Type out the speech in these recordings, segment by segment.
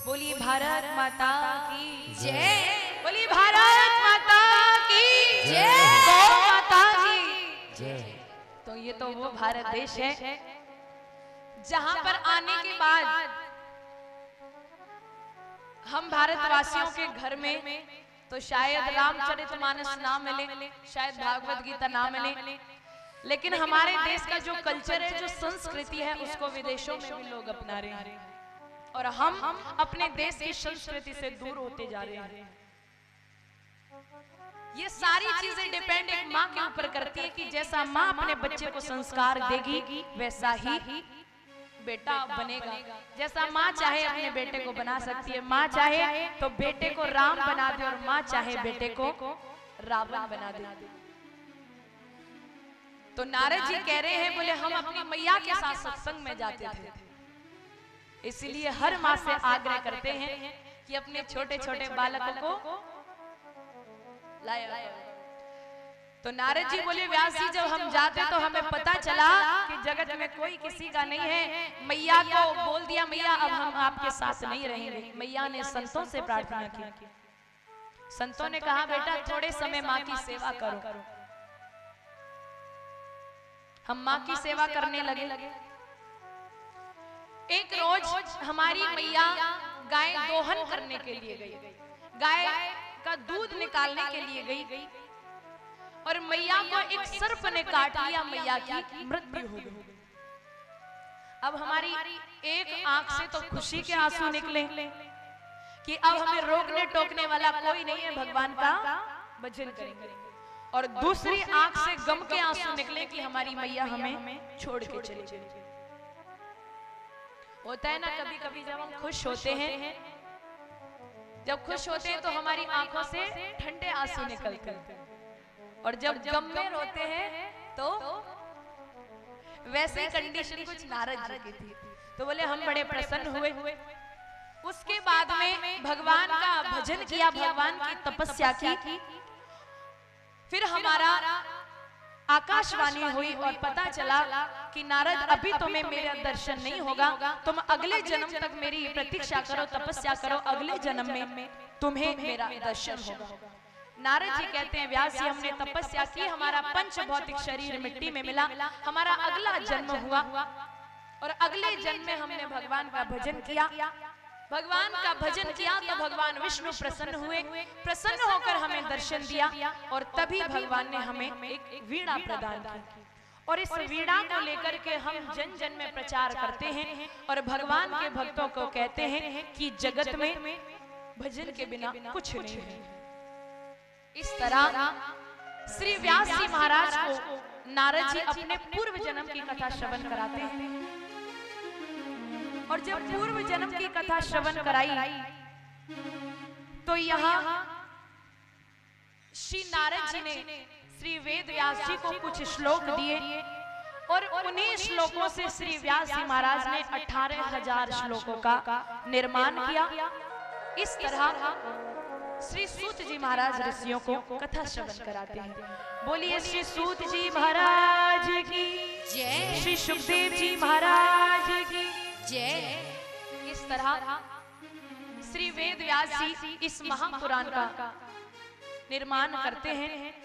बोलिए भारत माता की जय। बोलिए भारत माता की जय। गौ माता की जय। तो ये तो वो भारत देश है जहां पर आने के बाद हम भारतवासियों के घर में तो शायद रामचरितमानस ना मिले, शायद भागवत गीता ना मिले, लेकिन हमारे देश का जो कल्चर है, जो संस्कृति है, उसको विदेशों में भी लोग अपना रहे हैं और हम अपने देश की संस्कृति से दूर होते जा रहे हैं। ये सारी चीजें डिपेंड एक माँ के ऊपर करती है कि जैसा माँ अपने बच्चे को संस्कार देगी वैसा ही बेटा बनेगा। जैसा माँ चाहे अपने बेटे को बना सकती है, माँ चाहे तो बेटे को राम बना दे और माँ चाहे बेटे को रावण बना दे। तो नारद जी कह रहे हैं, बोले हम अपनी मैया के साथ सत्संग में जाते थे, इसलिए हर माँ से आग्रह करते हैं कि अपने छोटे छोटे बालकों को लाया। तो नारद जी बोले, व्यास जी जब हम जाते तो हमें पता चला कि जगत में कोई किसी का नहीं है। मैया को बोल दिया, मैया अब हम आपके साथ नहीं रहेंगे। मैया ने संतों से प्रार्थना की। संतों ने कहा, बेटा थोड़े समय माँ की सेवा करो। हम माँ की सेवा करने लगे। एक रोज हमारी मैया गाय दोहन करने के लिए गई, गाय का दूध निकालने के लिए गई और मैया को एक सर्प ने काट लिया। मैया की मृत्यु हो गई। अब हमारी एक आंख से तो खुशी के आंसू निकले कि अब हमें रोकने टोकने वाला कोई नहीं है, भगवान का भजन करेंगे, और दूसरी आंख से गम के आंसू निकले कि हमारी मैया हमें छोड़ के चली गई। होता है ना कभी कभी जब हम खुश होते हैं, जब खुश होते हैं तो हमारी आंखों से ठंडे आंसू निकलते हैं, और जब गम में रोते हैं तो वैसे कंडीशन कुछ नारद जी की थी। तो बोले हम बड़े प्रसन्न हुए। उसके बाद में भगवान का भजन किया, भगवान की तपस्या की। फिर हमारा आकाशवाणी हुई और पता चला कि नारद अभी तुम्हें मेरा दर्शन नहीं होगा, तुम अगले जन्म तक मेरी प्रतीक्षा करो, तपस्या करो, अगले जन्म में तुम्हें मेरा दर्शन होगा। नारद जी कहते हैं, व्यास जी हमने तपस्या की, हमारा पंच भौतिक शरीर मिट्टी में मिला, हमारा अगला जन्म हुआ और अगले जन्म में हमने भगवान का भजन किया। भगवान का भजन किया तो भगवान विष्णु प्रसन्न हुए, प्रसन्न होकर हमें दर्शन दिया और तभी भगवान ने हमें एक वीणा प्रदान की। और इस वीणा को लेकर के हम जन जन में प्रचार करते हैं और भगवान के भक्तों को कहते हैं कि जगत में भजन के बिना कुछ नहीं है। इस तरह श्री व्यास जी महाराज को नारद जी अपने पूर्व जन्म की कथा श्रवण कराते हैं, और जब पूर्व जन्म की कथा श्रवण कराई तो यहाँ श्री नारद जी ने श्री वेद व्यास जी को कुछ श्लोक दिए और उन्हीं श्लोकों से श्री व्यास जी महाराज ने 18,000 श्लोकों का निर्माण किया। इस तरह श्री सूत जी महाराज ऋषियों को कथा श्रवण कराते हैं। बोलिए श्री सूत जी महाराज की जय, श्री सुखदेव जी महाराज की जय। इस तरह श्री वेद व्यास जी इस महापुराण का निर्माण करते हैं।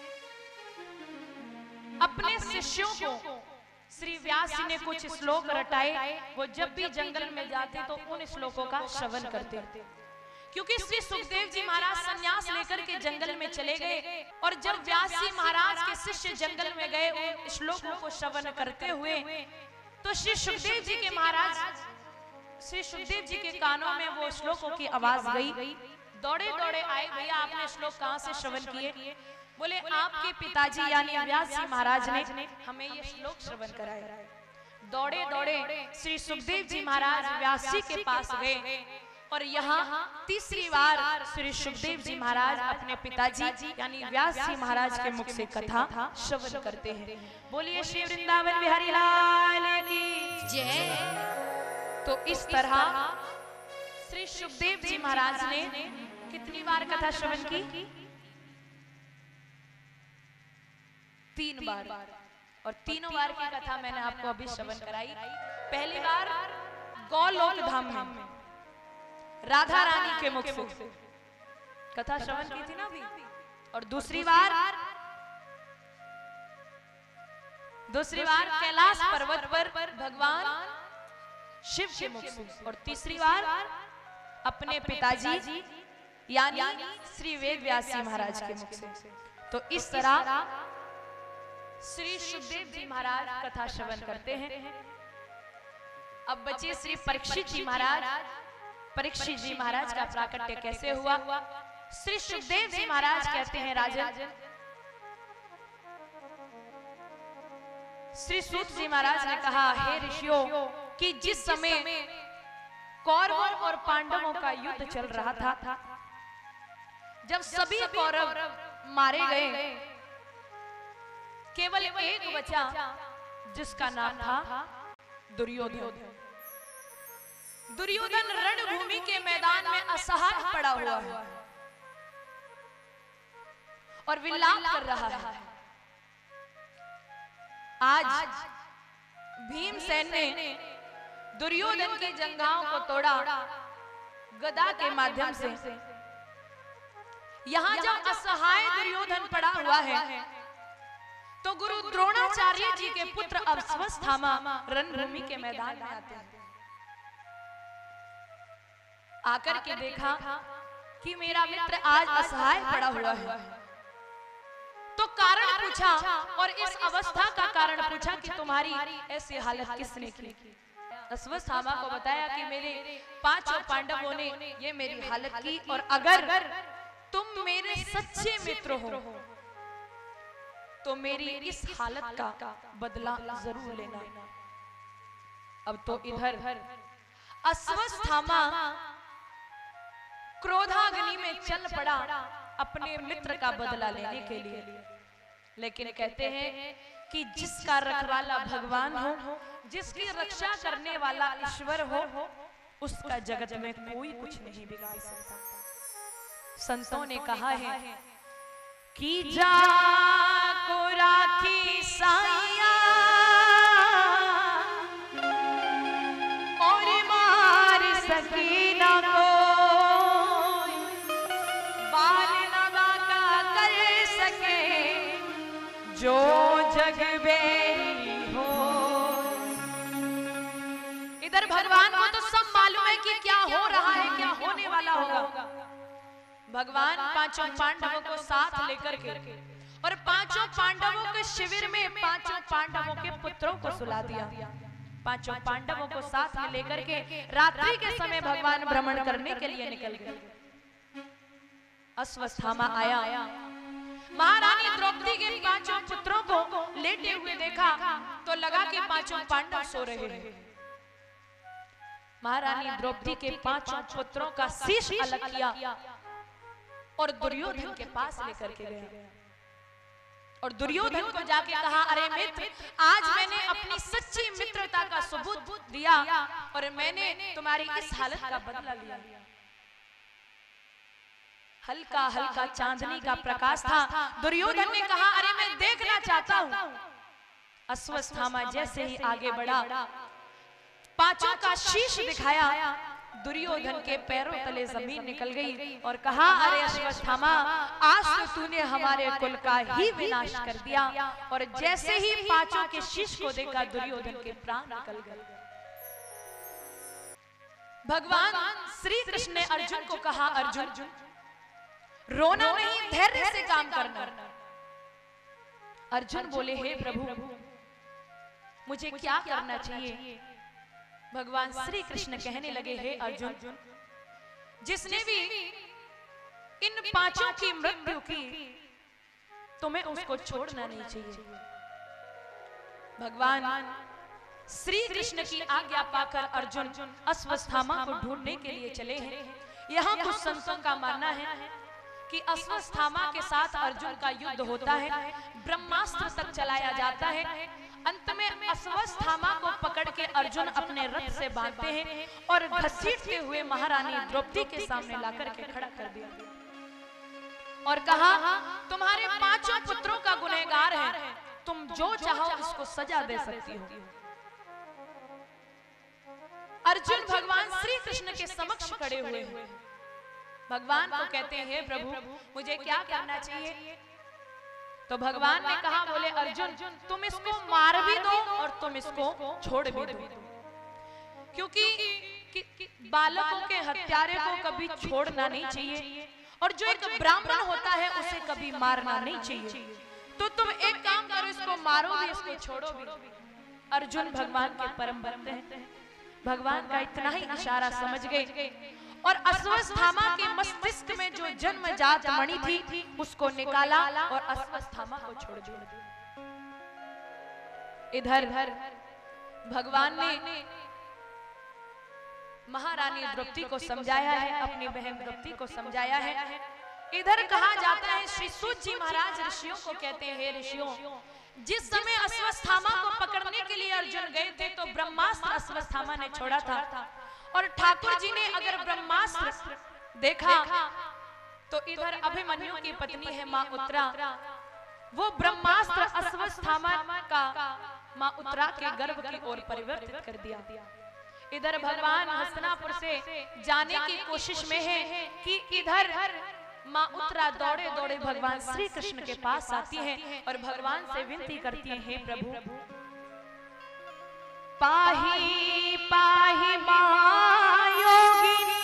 अपने शिष्यों को श्री व्यास जी ने कुछ श्लोक रटाए, वो जब भी जंगल में जाते तो उन श्लोकों का श्रवण करते, क्योंकि श्री सुखदेव जी महाराज संन्यास लेकर के जंगल में चले गए और जब व्यास जी महाराज के शिष्य जंगल में गए उन श्लोकों को श्रवण करते हुए तो श्री सुखदेव जी के महाराज, श्री सुखदेव जी के कानों में वो श्लोकों की आवाज गई। दौड़े दौड़े आए, भैया आपने श्लोक कहाँ से श्रवण किए? बोले आपके पिताजी यानी व्यास जी महाराज ने हमें ये श्लोक श्रवण कराया। दौड़े दौड़े श्री सुखदेव जी महाराज व्यास जी के पास गए और यहाँ तीसरी बार श्री सुखदेव जी महाराज अपने पिताजी यानी व्यास जी महाराज के मुख से कथा श्रवण करते हैं। बोलिए श्री वृंदावन बिहारी लाल की जय। तो इस तरह श्री सुखदेव जी महाराज ने कितनी बार कथा श्रवण की? 3 बार, और तीनों बार की कथा मैंने आपको अभी श्रवण कराई। पहली बार गौलोक धाम में, राधा रानी के मुख से कथा श्रवण की थी ना अभी। और दूसरी बार कैलाश पर्वत पर भगवान शिव के मुख से, और तीसरी बार अपने पिताजी यानी श्री वेद व्यास जी महाराज के मुख से। तो इस तरह श्री सुखदेव जी महाराज कथा श्रवण करते हैं। अब बचे श्री परीक्षित जी महाराज। परीक्षित जी महाराज का प्राकट्य कैसे हुआ? श्री सुखदेव जी महाराज कहते हैं, राजन, श्री सूत जी महाराज ने कहा, हे ऋषियों, कि जिस समय कौरवों और पांडवों का युद्ध चल रहा था, जब सभी कौरव मारे गए, केवल एक बचा जिसका नाम था दुर्योधन। दुर्योधन रणभूमि के मैदान में असहाय पड़ा हुआ है और विलाप कर रहा है। आज भीमसेन ने दुर्योधन की जंघाओं को तोड़ा गदा के माध्यम से। यहां जब असहाय दुर्योधन पड़ा हुआ है, तो गुरु द्रोणाचार्य जी के पुत्र अश्वत्थामा रणभूमि के मैदान में आते हैं। आकर के देखा कि मेरा मित्र आज असहाय पड़ा हुआ है, तो कारण पूछा, और इस अवस्था का कारण पूछा कि तुम्हारी ऐसी हालत किसने की? अश्वत्थामा को बताया कि मेरे 5 पांडवों ने ये मेरी हालत की, और अगर तुम मेरे सच्चे मित्र हो तो मेरी इस हालत का बदला जरूर लेना। अब तो इधर अश्वत्थामा क्रोधाग्नि में चल पड़ा अपने मित्र का बदला लेने के लिए। लेकिन कहते हैं कि जिसका रखवाला भगवान हो, जिसकी रक्षा करने वाला ईश्वर हो, उसका जगत में कोई कुछ नहीं बिगाड़ सकता। संतों ने कहा है कि जा को राखी साइया और मार सकी ना कोई, बाल नवा का कर सके जो जग बेरी हो। इधर भगवान को तो सब मालूम है कि क्या हो रहा है, क्या होने वाला होगा। भगवान 5 पांडवों को साथ लेकर के और 5 पांडवों के शिविर में 5 पांडवों के पुत्रों को सुला दिया। 5 पांडवों को साथ में लेकर के रात्रि के समय भगवान भ्रमण करने के लिए निकल गए। अश्वत्थामा आया, महारानी द्रौपदी के 5 पुत्रों को लेटे हुए देखा तो लगा कि 5 पांडव सो रहे हैं। महारानी द्रौपदी के 5 पुत्रों का शीश अलग किया और दुर्योधन के पास लेकर के गया, और दुर्योधन को जाके कहा, अरे मित्र, आज मैंने अपनी सच्ची मित्रता का सबूत दिया और मैंने तुम्हारी इस हालत का बदला लिया। हल्का हल्का चांदनी का प्रकाश था। दुर्योधन ने कहा, अरे मैं देखना चाहता हूं। अश्वत्थामा जैसे ही आगे बढ़ा, 5 का शीश दिखाया, दुर्योधन के पैरों तले जमीन निकल गई और कहा, अरे अश्वत्थामा, आज तो तूने हमारे कुल का ही विनाश कर दिया। और जैसे ही 5 के शीश को देखा, दुर्योधन के प्राण निकल गए। भगवान श्री कृष्ण ने अर्जुन को कहा, अर्जुन रोना नहीं, धैर्य से काम करना। अर्जुन बोले, हे प्रभु, मुझे क्या करना चाहिए? भगवान श्री कृष्ण कहने लगे, हे अर्जुन, जिसने भी इन 5 की मृत्यु की, तुम्हें उसको छोड़ना नहीं चाहिए। भगवान श्री कृष्ण की आज्ञा पाकर अर्जुन अश्वत्थामा को ढूंढने के लिए चले हैं। यहाँ कुछ संतों का मानना है कि अश्वत्थामा के साथ अर्जुन का युद्ध होता है, ब्रह्मास्त्र तक चलाया जाता है। अंत में अश्वत्थामा को पकड़ के अर्जुन अपने रथ से बांधते हैं और घसीटते हुए महारानी द्रौपदी के सामने लाकर के खड़ा कर दिया और कहा, तुम्हारे 5 पुत्रों का गुनहगार है, तुम जो चाहो इसको सजा दे सकती हो। अर्जुन भगवान श्री कृष्ण के समक्ष खड़े हुए हैं। भगवान को कहते हैं प्रभु मुझे क्या करना चाहिए? तो भगवान ने कहा, बोले अर्जुन तुम इसको मार भी दो और तुम इसको छोड़ भी दो, क्योंकि बालकों के हत्यारे को कभी छोड़ना नहीं चाहिए और जो एक ब्राह्मण होता है उसे कभी मारना नहीं चाहिए। तो तुम एक काम करो, इसको मारो भी इसको छोड़ो भी। अर्जुन भगवान के परम भक्त हैं, भगवान का इतना ही इशारा समझ गए और अश्वत्थामा के मस्तिष्क में जो जन्मजात मणि थी उसको निकाला और अश्वत्थामा को छोड़ दिया। इधर भगवान ने महारानी द्रौपदी को समझाया है, अपनी बहन द्रौपदी को समझाया है। इधर कहा जाता है श्री सूत जी महाराज ऋषियों को कहते हैं, हे ऋषियों, जिस समय अश्वत्थामा को पकड़ने के लिए अर्जुन गए थे तो ब्रह्मास्त्र अश्वत्थामा ने छोड़ा था और ठाकुर जी ने अगर ब्रह्मास्त्र देखा तो इधर अभिमन्यु की पत्नी है मां उत्तरा, वो ब्रह्मास्त्र अश्वत्थामा का मां उत्तरा के गर्भ की ओर परिवर्तित कर दिया। इधर भगवान हस्तिनापुर से जाने की कोशिश में है कि इधर मां उत्तरा दौड़े दौड़े भगवान श्री कृष्ण के पास आती हैं और भगवान से विनती करती हैं, हे प्रभु पाही पाही मां योगिनी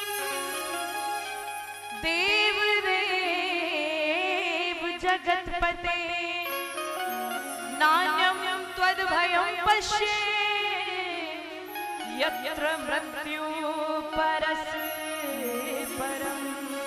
देव देव जगतपते नान्यं त्वद्भयं पश्ये यत्र मृत्यु परस्य परम।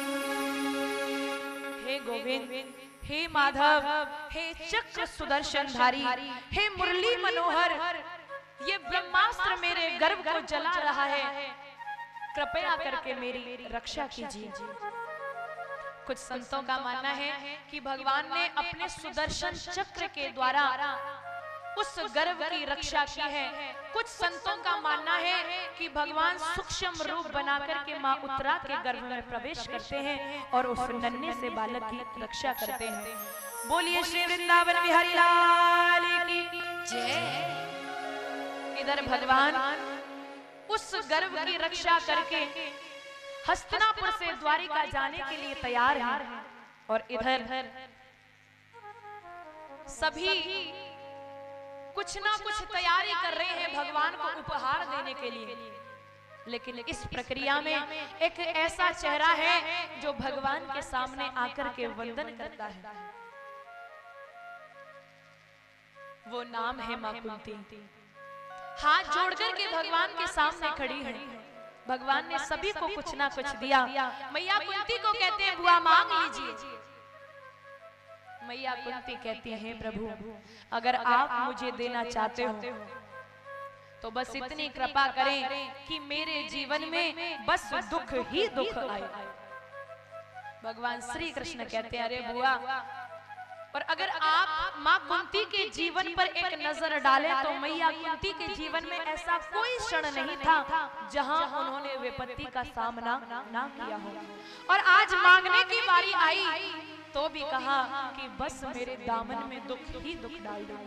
हे गोविंद, हे माधव, हे चक्र सुदर्शनधारी, हे मुरली मनोहर, ये ब्रह्मास्त्र मेरे गर्भ को जला रहा है, कृपया करके मेरी रक्षा कीजिए। कुछ संतों का मानना है कि भगवान ने अपने सुदर्शन चक्र के द्वारा उस गर्भ की रक्षा की है। कुछ संतों का मानना है कि भगवान सूक्ष्म रूप बनाकर के मां उत्तरा के गर्भ में प्रवेश करते हैं और उस नन्हे से बालक की रक्षा करते हैं। बोलिए श्री वृंदावन बिहारी लाल की जय। इधर भगवान उस गर्भ की रक्षा करके हस्तिनापुर से द्वारिका जाने के लिए तैयार हैं और इधर सभी कुछ ना कुछ तैयारी कर रहे हैं भगवान को उपहार देने के लिए। लेकिन इस प्रक्रिया में एक ऐसा चेहरा है जो भगवान के सामने आकर के वंदन करता है, वो नाम है मां कुंती। हाथ जोड़कर के भगवान के सामने खड़ी है। भगवान ने सभी को कुछ ना कुछ दिया। मैया कुंती को कहते हैं बुआ मांग लीजिए। मैया कुंती कहती हैं प्रभु अगर आप मुझे देना चाहते हो तो बस इतनी कृपा करें कि मेरे जीवन में बस दुख ही दुख आए। भगवान श्री कृष्ण कहते हैं अरे बुआ, और अगर आप मां कुंती के जीवन पर एक नजर डालें तो मैया कुंती के जीवन में ऐसा कोई क्षण नहीं था जहां उन्होंने विपत्ति का सामना ना किया हो। और आज मांगने की बारी आई तो भी कहा कि बस मेरे दामन में दुख ही दुख डाल दो।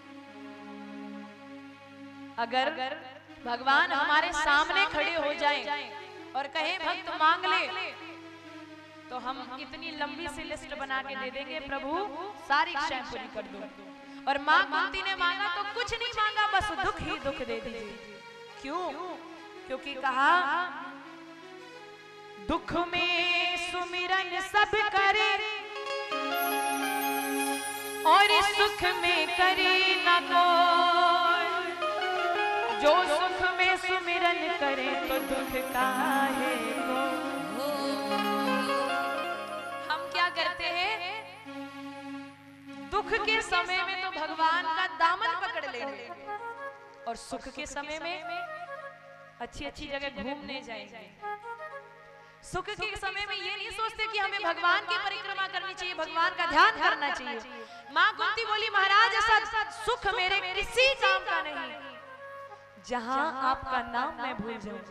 अगर भगवान हमारे सामने खड़े हो जाएं और कहें भक्त मांग ले तो हम इतनी लंबी सी लिस्ट बना के दे देंगे, प्रभु सारी इच्छाएं पूरी कर दो। और मां कुंती ने मांगा तो कुछ नहीं मांगा, बस दुख ही दुख दे दीजिए। क्यों? क्योंकि कहा दुख में सुमिरन सब करे और सुख में करे न कोई, जो सुख में सुमिरन करे तो दुख काहे को। हम क्या करते हैं, दुख के समय में तो भगवान का दामन पकड़ लेंगे और सुख के समय में अच्छी अच्छी जगह घूमने जाएंगे। सुख के समय में ये नहीं सोचते कि हमें भगवान की परिक्रमा करनी चाहिए, भगवान का ध्यान करना चाहिए। मां कुंती बोली महाराज ऐसा सुख मेरे किसी काम का नहीं जहां आपका नाम मैं भूल जाऊं,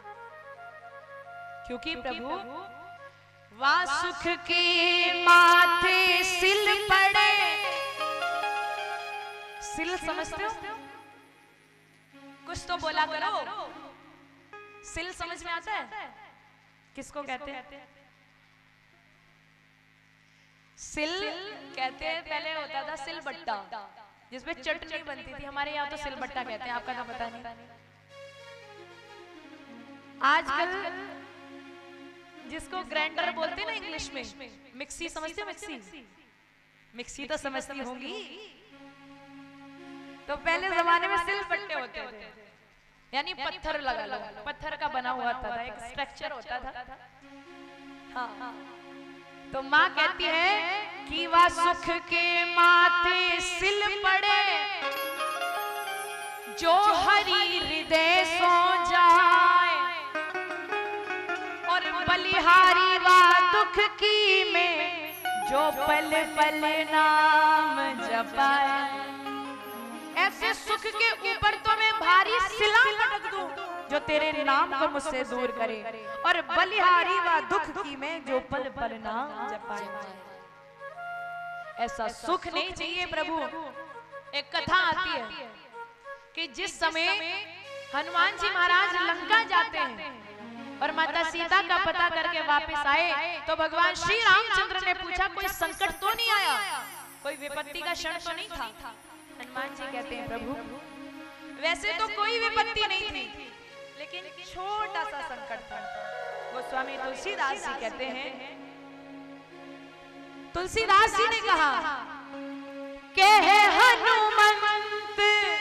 क्योंकि प्रभु वा सुख के माथे सिल पड़े। सिल समझते हो? कुछ तो बोला करो। सिल समझ में आता है? किसको कहते हैं? सिल कहते हैं, पहले होता था सिलबट्टा जिसमें चटनी बनती थी, हमारे यहाँ तो सिलबट्टा कहते हैं, आपका तो पता नहीं। आजकल जिसको ग्राइंडर बोलते हैं ना इंग्लिश में, मिक्सी समझते हो? मिक्सी तो समझती होंगी। तो पहले जमाने में सिलबट्टे होते थे, यानी पत्थर लगा लो, पत्थर का बना हुआ था, एक स्ट्रक्चर होता था। हाँ, तो माँ कहती है कि वह सुख के माथे सिल पड़े, जो हरि हृदय सो जाए, और बलिहारी वा दुख की में, जो पल पल नाम जपाए। ऐसे सुख के ऊपर तो मैं भारी सिला लटक दूं, जो तेरे नाम को मुझसे दूर करे, और बलिहारी व दुख की में, जो पल पल नाम जपाए। ऐसा सुख नहीं चाहिए प्रभु। एक कथा आती है कि जिस समय हनुमान जी महाराज लंका जाते हैं और माता सीता का पता करके वापस आए, तो भगवान श्री रामचंद्र ने पूछा कोई संकट तो नहीं आया, कोई विपत्ति का क्षण तो नहीं था? हनुमान जी कहते हैं प्रभु वैसे तो कोई विपत्ति नहीं थी, लेकिन छोटा सा संकट था। गोस्वामी तुलसीदास जी कहते हैं, तुलसीदास जी ने कहा के हनुमंत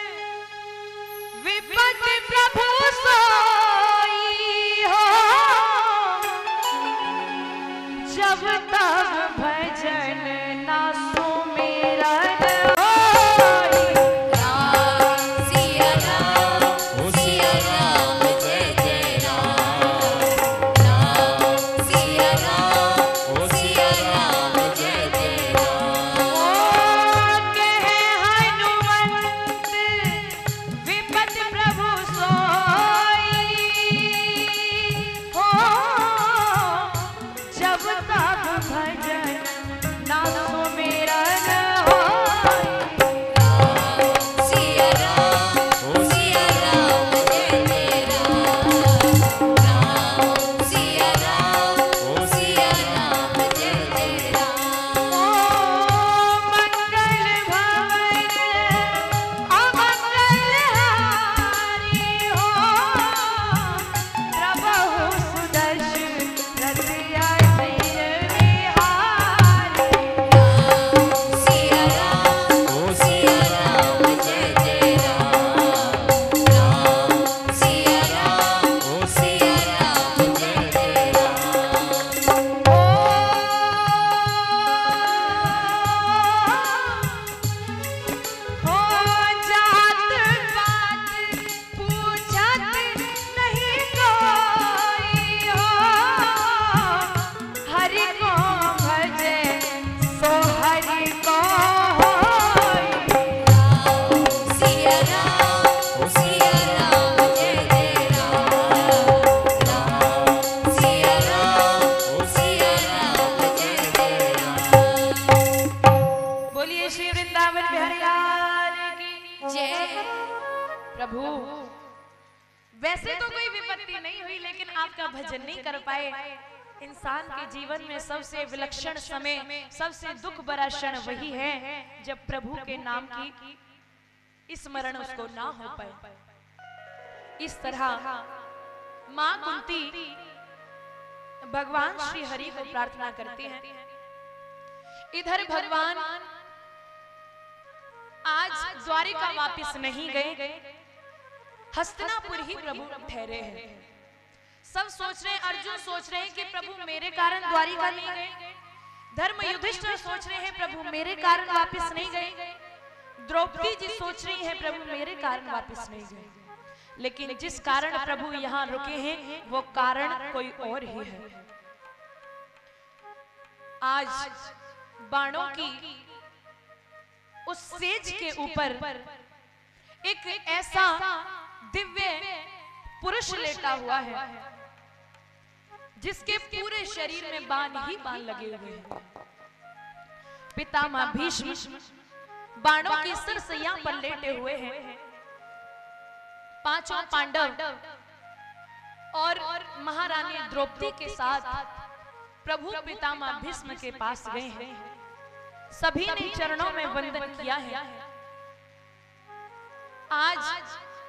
विपत्ति प्रभु सोई हो, जब तब भजन ना सुमिरन वैसे तो कोई विपत्ति नहीं हुई, लेकिन आपका भजन नहीं कर पाए। इंसान के जीवन में सबसे विलक्षण समय, सबसे दुख भरा क्षण वही है जब प्रभु के नाम की स्मरण उसको ना हो पाए। इस तरह मां कुंती भगवान श्री हरि को प्रार्थना करती हैं। इधर भगवान आज द्वारिका वापस नहीं गए, हस्तिनापुर ही प्रभु ठहरे हैं। सब सोच रहे हैं, अर्जुन सोच रहे हैं कि प्रभु मेरे कारण द्वारिका नहीं गए। धर्म युधिष्ठिर सोच रहे हैं प्रभु मेरे कारण वापस नहीं गए। द्रौपदी जी सोच रही हैं प्रभु मेरे कारण वापस नहीं गए। लेकिन जिस कारण प्रभु यहाँ रुके हैं वो कारण कोई और ही है। आज बाणों की उस सेज के ऊपर एक ऐसा दिव्य पुरुष लेटा हुआ है जिसके पूरे शरीर में बाण ही बाण लगे हुए हैं। पितामह भीष्म बाणों की सरसैया पर लेटे हुए हैं। पांचों पांडव और महारानी द्रौपदी के साथ प्रभु पितामह भीष्म के पास गए हैं। सभी ने चरणों में वंदन किया है। आज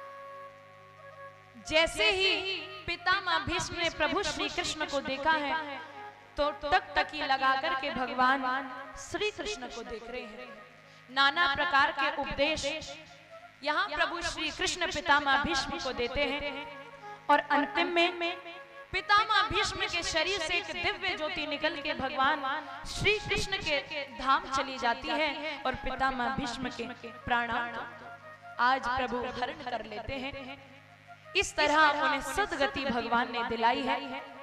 जैसे ही पितामह भीष्म ने प्रभु श्री कृष्ण को देखा है तो टकटकी लगाकर के भगवान श्री कृष्ण को देख रहे हैं। नाना प्रकार के उपदेश यहाँ प्रभु श्री कृष्ण पितामह भीष्म को देते हैं और अंतिम में पितामह भीष्म के शरीर से एक दिव्य ज्योति निकल के भगवान श्री कृष्ण के धाम चली जाती है और पितामह भीष्म के प्राण आज प्रभु हरण कर लेते हैं। इस तरह उन्हें सद्गति भगवान ने दिलाई है।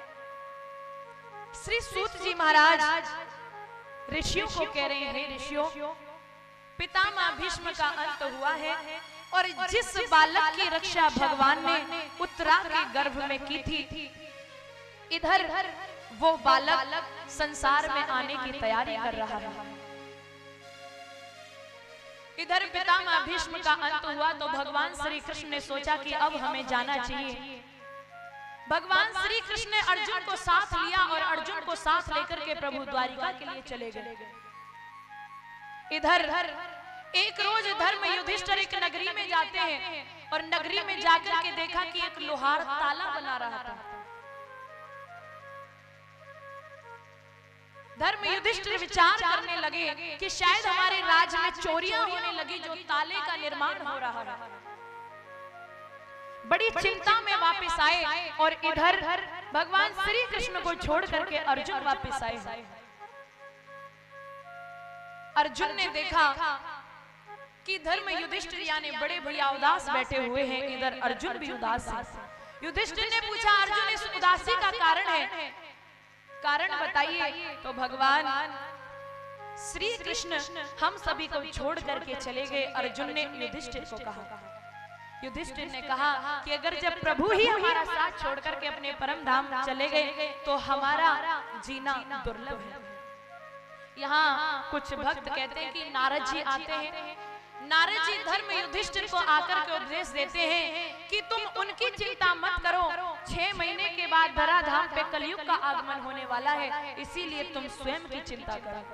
श्री सूत जी महाराज ऋषियों को कह रहे हैं, ऋषियों पितामह भीष्म का अंत हुआ है और जिस बालक की रक्षा भगवान ने उत्तरा के गर्भ में की थी, इधर वो बालक संसार में आने की तैयारी कर रहा है। इधर पितामह भीष्म का अंत हुआ तो भगवान श्री कृष्ण ने सोचा कि अब हमें जाना चाहिए। भगवान श्री कृष्ण ने अर्जुन को साथ लिया और अर्जुन को साथ लेकर के प्रभु द्वारिका के लिए चले गए। इधर एक रोज धर्म युधिष्ठिर एक नगरी में जाते हैं और नगरी में जाकर के देखा कि एक लोहार ताला बना रहा था। धर्म युधिष्ठिर विचार करने लगे कि शायद हमारे राज्य में चोरियां होने लगी जो ताले का निर्माण हो रहा है। बड़ी चिंता में वापस आए और इधर भगवान श्री कृष्ण को छोड़ करके अर्जुन वापस आए। अर्जुन ने देखा कि धर्म युधिष्ठिर यानी बड़े भैया उदास बैठे हुए हैं, इधर अर्जुन भी उदास है। युधिष्ठिर ने पूछा अर्जुन इस उदासी का कारण है, कारण बताइए। तो भगवान श्री कृष्ण हम सभी को छोड़ करके चले गए। अर्जुन ने युधिष्ठिर को कहा, युधिष्ठिर ने कहा कि अगर जब प्रभु ही हमारा साथ छोड़ करके अपने परम धाम चले गए तो हमारा जीना दुर्लभ है। यहाँ कुछ भक्त कहते हैं कि नारद जी आते हैं। नारद जी धर्म युधिष्ठिर को आकर के उपदेश देते हैं कि तुम उनकी चिंता मत करो, 6 महीने के बाद धराधाम पे कलयुग का आगमन होने वाला है, इसीलिए तुम स्वयं की चिंता करो।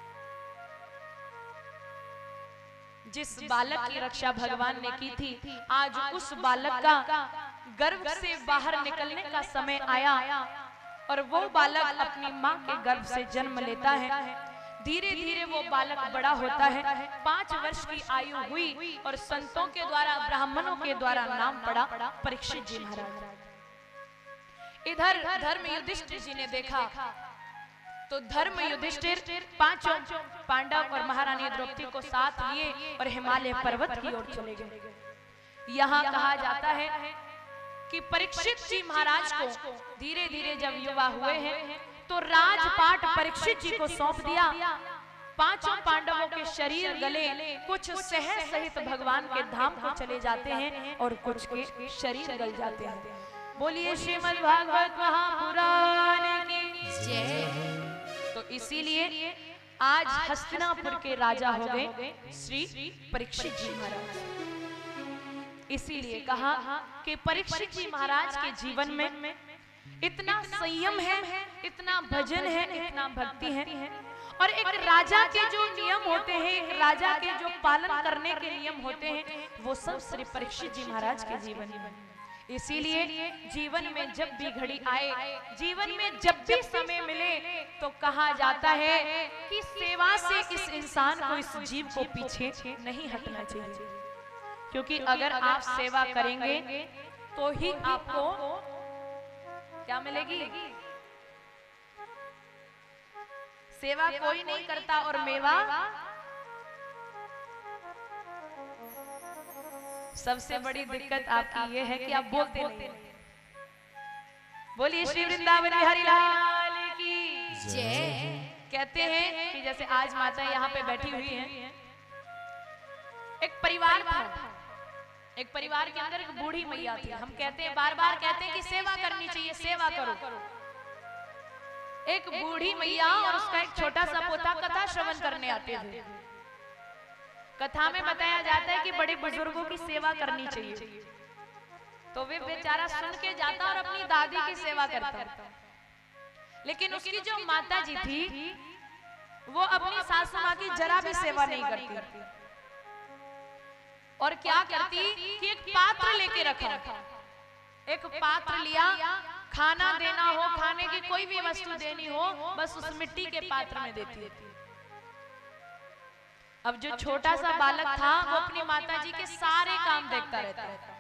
जिस बालक की रक्षा भगवान ने की थी, आज उस बालक का गर्भ से बाहर निकलने का समय आया और वो बालक अपनी माँ के गर्भ से जन्म लेता है। धीरे धीरे वो बालक बड़ा होता है। 5 वर्ष की आयु हुई और संतों के द्वारा ब्राह्मणों के द्वारा नाम पड़ा परीक्षित जी महाराज। इधर धर्म युधिष्ठिर जी ने देखा तो धर्म युधिष्ठिर 5 पांडव और महारानी द्रौपदी को साथ लिए और हिमालय पर्वत की ओर चले गए। यहाँ कहा जाता है कि परीक्षित जी महाराज को धीरे धीरे जब युवा हुए हैं तो राजपाट परीक्षित जी को सौंप दिया। 5 पांडवों के शरीर गले, कुछ सहज सहित भगवान के धाम को चले जाते हैं और कुछ के शरीर गल जाते हैं। बोलिए श्रीमद् भागवत महापुराण की जय। तो इसीलिए आज हस्तिनापुर के राजा हो गए श्री परीक्षित जी महाराज। इसीलिए कहा कि परीक्षित जी महाराज के जीवन में इतना संयम है, इतना भजन है, इतना भक्ति है और एक राजा के जो नियम होते हैं, एक राजा के जो पालन करने के नियम होते हैं, वो सब श्री परीक्षित जी महाराज के जीवन में। इसीलिए जीवन में जब भी घड़ी आए, जीवन में जब भी समय मिले तो कहा जाता है कि सेवा से इस इंसान को, इस जीव को पीछे नहीं हटना चाहिए, क्योंकि अगर आप सेवा करेंगे तो ही आपको क्या मिलेगी। सेवा कोई नहीं करता और मेवा सबसे बड़ी दिक्कत आपकी ये है कि आप बोलते नहीं। बोलिए श्री वृंदावन बिहारी लाल की जय। कहते हैं कि जैसे आज माता यहाँ पे बैठी हुई हैं, एक परिवार था, एक परिवार के अंदर एक बूढ़ी मैया थी। हम कहते हैं, बार बार कहते हैं कि सेवा करनी चाहिए, सेवा करो। एक बूढ़ी मैया और उसका एक छोटा सा पोता कथा श्रवण करने आते थे। कथा में बताया जाता है कि बड़े बुजुर्गों की सेवा करनी चाहिए। तो वे बेचारा सुन के जाता और अपनी दादी की सेवा करता। लेकिन उसकी जो माता जी थी वो अपनी सासू माँ की जरा भी सेवा नहीं करती और क्या करती कि एक पात्र लेके रखा, एक पात्र लिया, खाना देना हो, खाने की कोई भी वस्तु देनी हो, बस उस मिट्टी के पात्र में देती। अब जो छोटा सा बालक था वो अपनी माताजी के सारे काम देखता रहता है।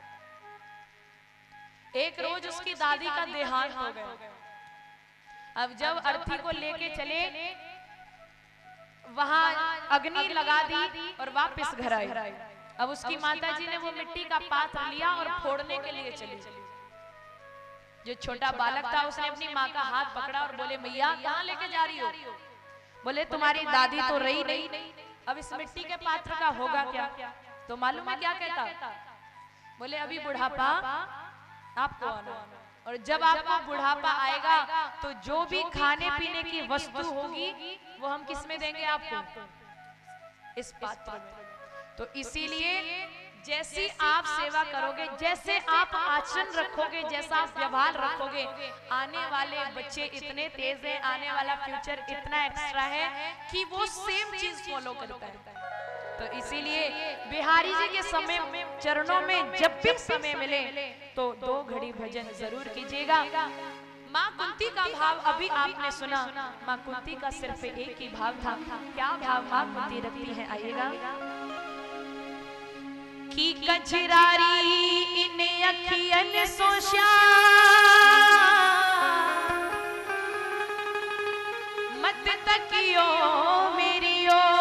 एक रोज उसकी दादी का देहांत हो गया। अब जब अर्थी को लेके चले, वहां अग्नि लगा दी और वापस घर आए। अब उसकी माताजी ने वो मिट्टी का पात्र लिया और फोड़ने के लिए चली। जो छोटा बालक था उसने अपनी माँ का हाथ पकड़ा और बोले, मैया कहाँ लेके जा रही हो? बोले, तुम्हारी दादी तो रही नहीं, अब इस मिट्टी के पात्र का होगा क्या? तो मालूम है क्या कहता? बोले, अभी बुढ़ापा आपको आना, और जब आपको बुढ़ापा आएगा तो जो भी खाने पीने की वस्तु होगी वो हम किस में देंगे आपको? इस पात्र में। तो इसीलिए जैसी आप सेवा करोगे, जैसे आप आचरण रखोगे, जैसा आप व्यवहार रखोगे, आने वाले बच्चे इतने तेज हैं, आने वाला फ्यूचर इतना एक्स्ट्रा है कि वो सेम चीज फॉलो करता है। तो इसीलिए बिहारी जी के समय चरणों में जब भी समय मिले तो 2 घड़ी भजन जरूर कीजिएगा। माँ कुंती का भाव अभी आपने सुना। माँ कुंती का सिर्फ एक ही भाव था। क्या भाव माँ कुंती रखती है? आइएगा। की कजरारी इन अखियन सोशा मत तकियो मेरी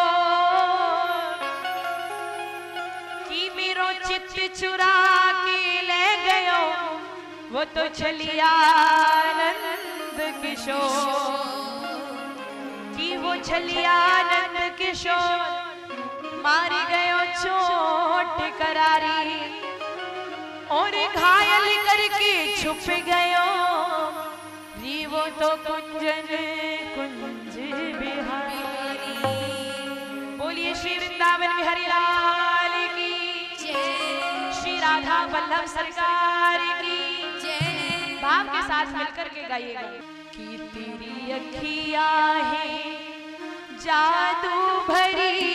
चित चुरा के ले गयो वो तो छलिया नंद किशोर, कि वो छलिया नंद किशोर मार गयो चोट करारी और घायल करके छुप गयो री वो तो कुंजन कुंज बिहारी। बोलिए श्री वृंदावन बिहारी लाल की, श्री राधा वल्लभ सरकार की जय। भाव के साथ मिलकर के गाइएगा। कि तेरी अखियां हैं जादू भरी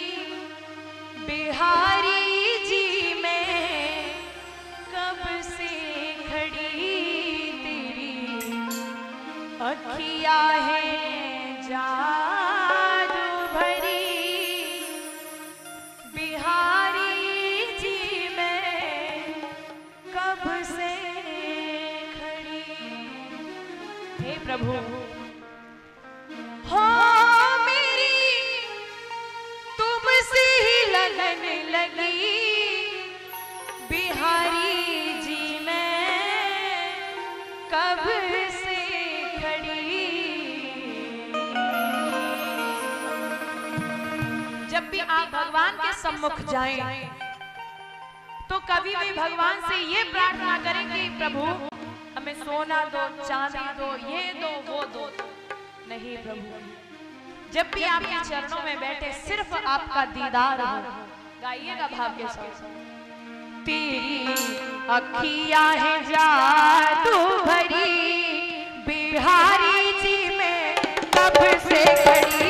बिहारी जी में कब से खड़ी, तेरी अखियां हैं जादू भरी बिहारी जी में कब से खड़ी। हे प्रभु हो मेरी तुमसे ही लगन लगी बिहारी जी में कब से खड़ी। जब भी आप भगवान के सम्मुख जाएं तो कभी भी भगवान से ये प्रार्थना करें कि प्रभु हमें सोना दो, चांदी दो, ये दो, वो दो। नहीं प्रभु, जब भी आपके चरणों में बैठे सिर्फ आपका दीदार हो। गाइएगा भाव के साथ। तेरी अखियां हैं जादू भरी बिहारी जी में कब से खड़ी,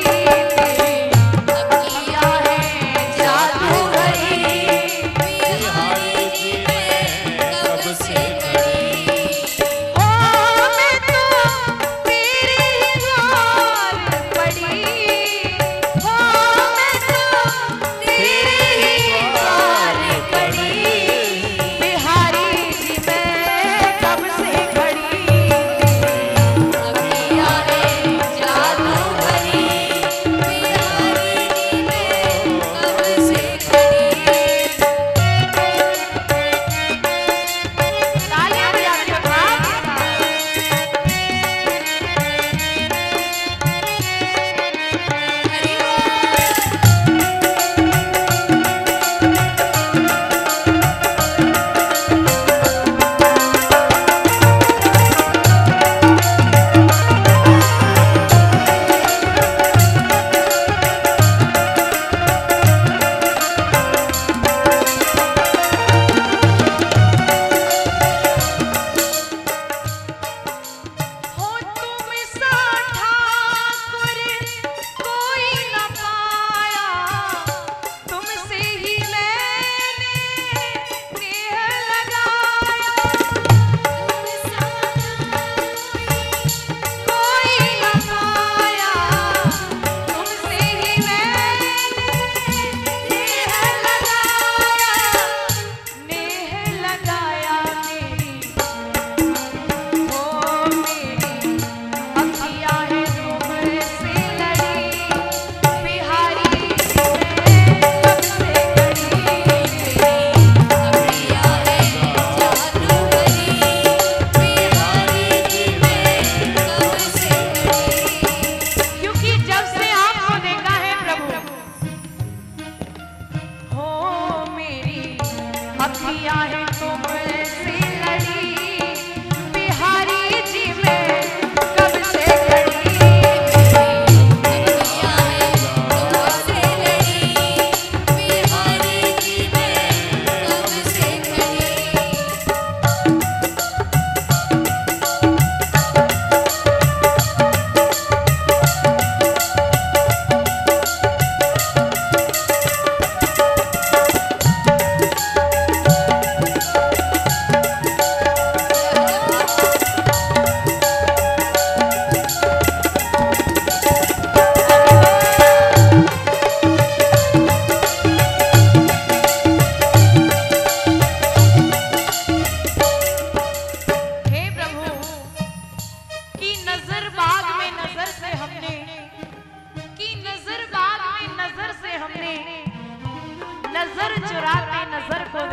Yeah.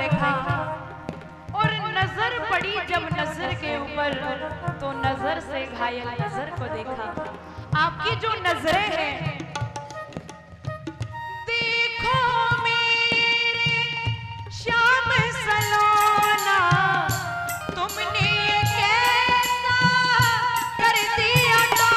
देखा और नजर पड़ी जब नजर के ऊपर तो नजर से घायल नजर को देखा। आपकी जो नजरें हैं, देखो मेरे श्याम सलोना, तुमने ये कैसा कर दिया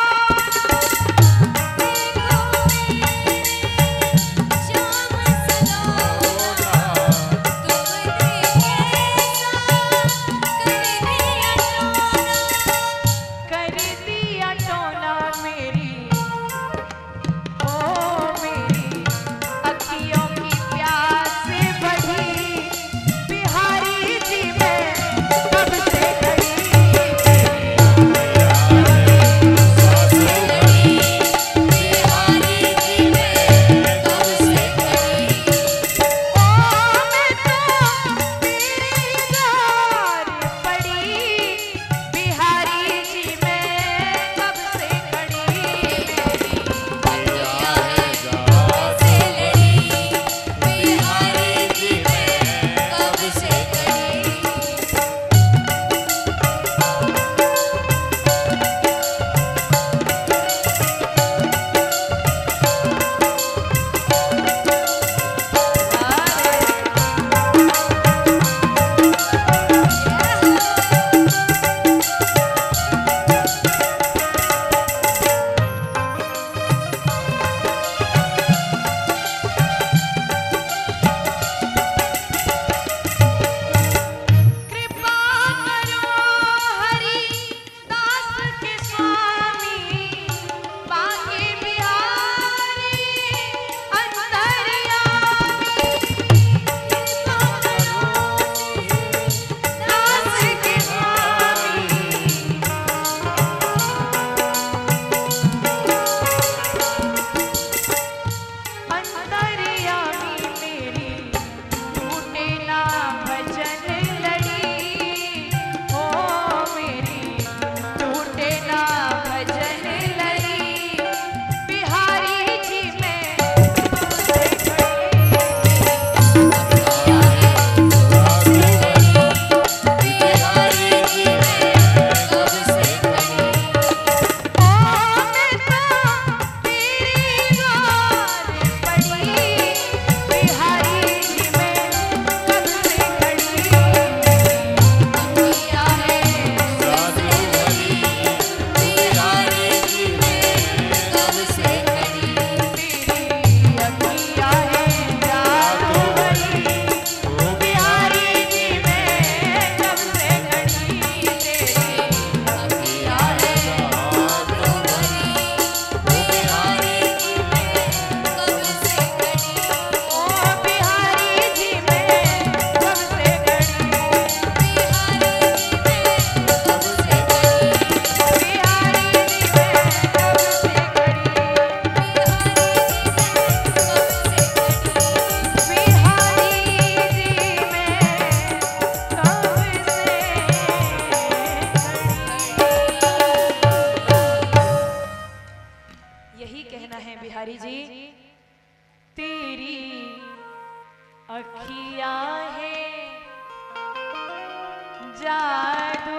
जादू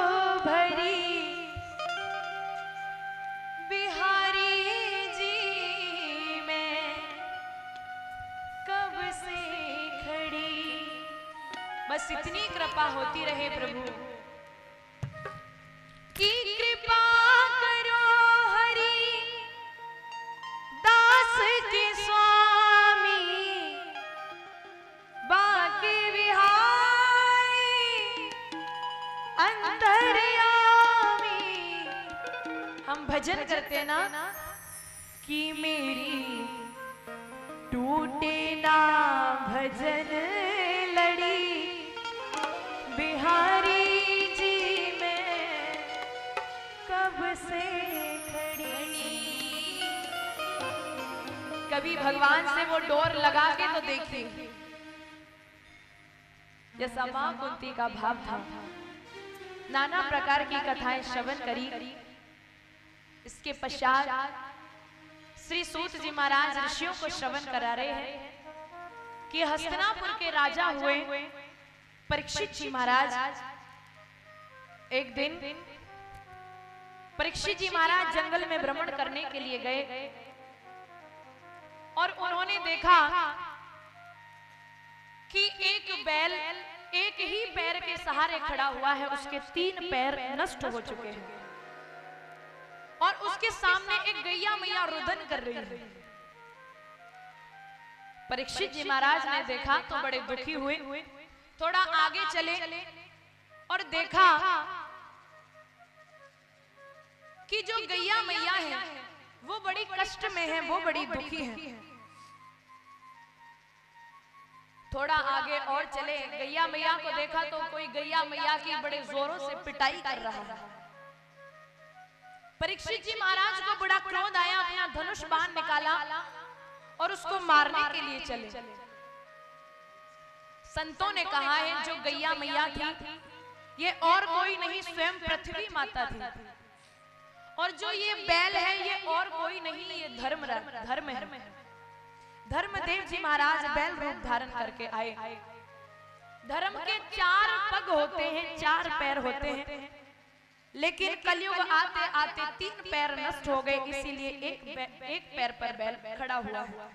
भरी बिहारी जी मैं कब से खड़ी। बस इतनी कृपा होती रहे प्रभु की कृपा करो हरि दास के स्वामी बाकी बिहारी अंतर्यामी। हम भजन करते ना कि मेरी टूटे ना भजन लड़ी बिहारी जी मैं कब से खड़ी। कभी भगवान से वो डोर लगा के तो देखिए, जैसा मां कुंती का भाव था। नाना प्रकार की कथाएं श्रवण करी। इसके पश्चात श्री सूत जी महाराज ऋषियों को श्रवण करा रहे हैं कि हस्तिनापुर के राजा हुए परीक्षित जी महाराज। एक दिन परीक्षित जी महाराज जंगल में भ्रमण करने के लिए गए और उन्होंने देखा कि एक बैल एक ही पैर के सहारे खड़ा हुआ है, उसके 3 पैर नष्ट हो चुके हैं और उसके सामने एक गैया मैया रुदन कर रही है। परीक्षित जी महाराज ने देखा तो बड़े दुखी हुए, थोड़ा आगे चले और देखा कि जो गैया मैया है वो बड़ी कष्ट में है, वो बड़ी दुखी है। थोड़ा आगे और चले, गैया मैया को देखा तो कोई गैया मैया की बड़े जोरों से पिटाई कर रहा है। परीक्षित जी महाराज को बड़ा क्रोध आया, अपना धनुष बाण निकाला और उसको मारने के लिए चले। संतों ने कहा है जो गैया मैया थी ये और कोई नहीं, स्वयं पृथ्वी माता थी, और जो ये बैल है ये और कोई नहीं, ये धर्म है। धर्मदेव जी महाराज बैल रूप धारण करके आए। धर्म के 4 पग होते हैं, 4 पैर होते हैं, लेकिन कलयुग आते आते 3 पैर नष्ट हो गए, इसीलिए एक पैर पर बैल खड़ा हुआ है।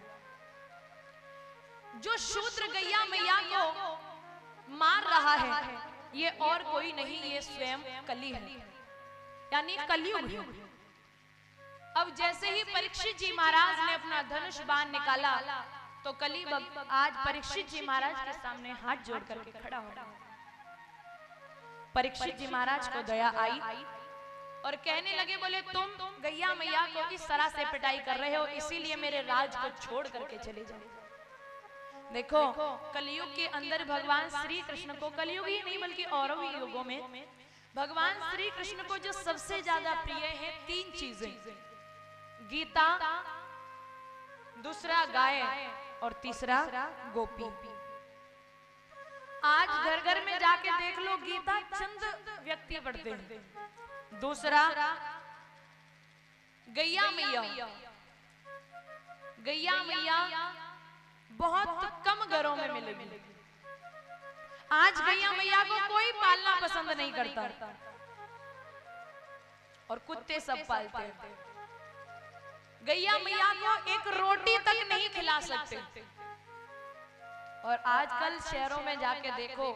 जो शूद्र गैया मैया को मार रहा है ये और कोई नहीं, ये स्वयं कली है, यानी कलयुग है। अब जैसे ही परीक्षित जी महाराज ने अपना धनुष बाण निकाला तो कली आज परीक्षित जी महाराज के सामने हाथ जोड़ करके खड़ा हो गया। परीक्षित जी महाराज को दया आई और कहने लगे, बोले तुम गैया मैया को इस तरह से पिटाई कर रहे हो, इसीलिए मेरे राज को छोड़ करके चले जाओ। देखो कलयुग के अंदर भगवान श्री कृष्ण को, कलयुग ही नहीं बल्कि और भी युगों में भगवान श्री कृष्ण को जो सबसे ज्यादा प्रिय है 3 चीजें, गीता, दूसरा गाय और तीसरा गोपी। आज घर घर में जाके देख लो, गीता चंद व्यक्ति पढ़ते हैं। दूसरा गैया मैया बहुत कम घरों में मिलेगी। आज गैया मैया को कोई पालना पसंद नहीं करता और कुत्ते सब पालते हैं। गैया मैया को एक रोटी तक नहीं खिला सकते। और आजकल शहरों में जाके देखो,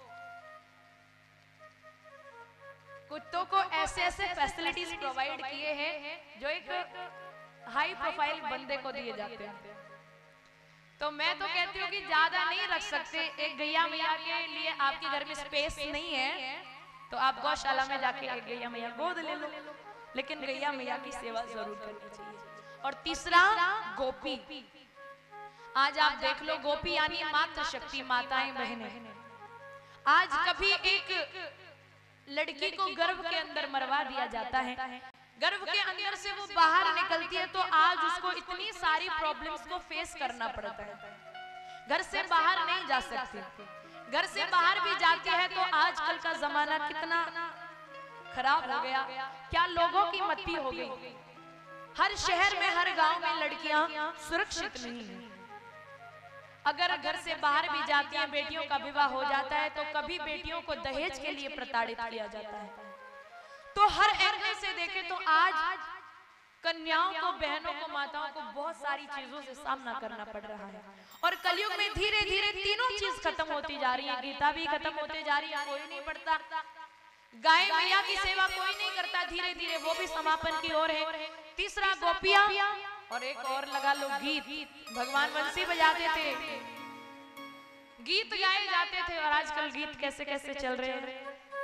कुत्तों को ऐसे फैसिलिटीज प्रोवाइड किए हैं जो एक हाई प्रोफाइल बंदे को दिए जाते हैं। तो मैं तो कहती हूँ कि ज्यादा नहीं रख सकते। एक गैया मैया के लिए आपके घर में स्पेस नहीं है तो आप गौशाला में जाके एक गैया मैया गोद ले लो, लेकिन गैया मैया की सेवा जरूर करनी चाहिए। और तीसरा गोपी। आज आप देख लो, गोपी यानी मातृ शक्ति, माताएं बहनें। आज कभी एक लड़की को गर्भ के अंदर मरवा दिया जाता है, गर्भ के अंदर से वो बाहर निकलती है तो आज उसको इतनी सारी प्रॉब्लम्स को फेस करना पड़ता है। घर से बाहर नहीं जा सकती, घर से बाहर भी जाती है तो आजकल का जमाना कितना खराब हो गया, क्या लोगों की मती हो गई। हर शहर में, हर गांव में लड़कियां सुरक्षित नहीं है। अगर घर से बाहर भी जाती हैं, बेटियों का विवाह हो जाता है तो कभी बेटियों को दहेज के लिए प्रताड़ित किया जाता है। तो हर एंगल से देखें तो आज कन्याओं को, बहनों को, माताओं को बहुत सारी चीजों से सामना करना पड़ रहा है। और कलयुग में धीरे धीरे तीनों चीज खत्म होती जा रही है। गीता भी खत्म होते जा रही है, कोई नहीं पढ़ता। गाय मैया की सेवा कोई नहीं करता, धीरे धीरे वो भी समापन की ओर है। तीसरा गोपियां, और एक और लगा लो गीत। भगवान बंसी बजाते थे, गीत गाए जाते थे, और आजकल गीत कैसे कैसे चल रहे हैं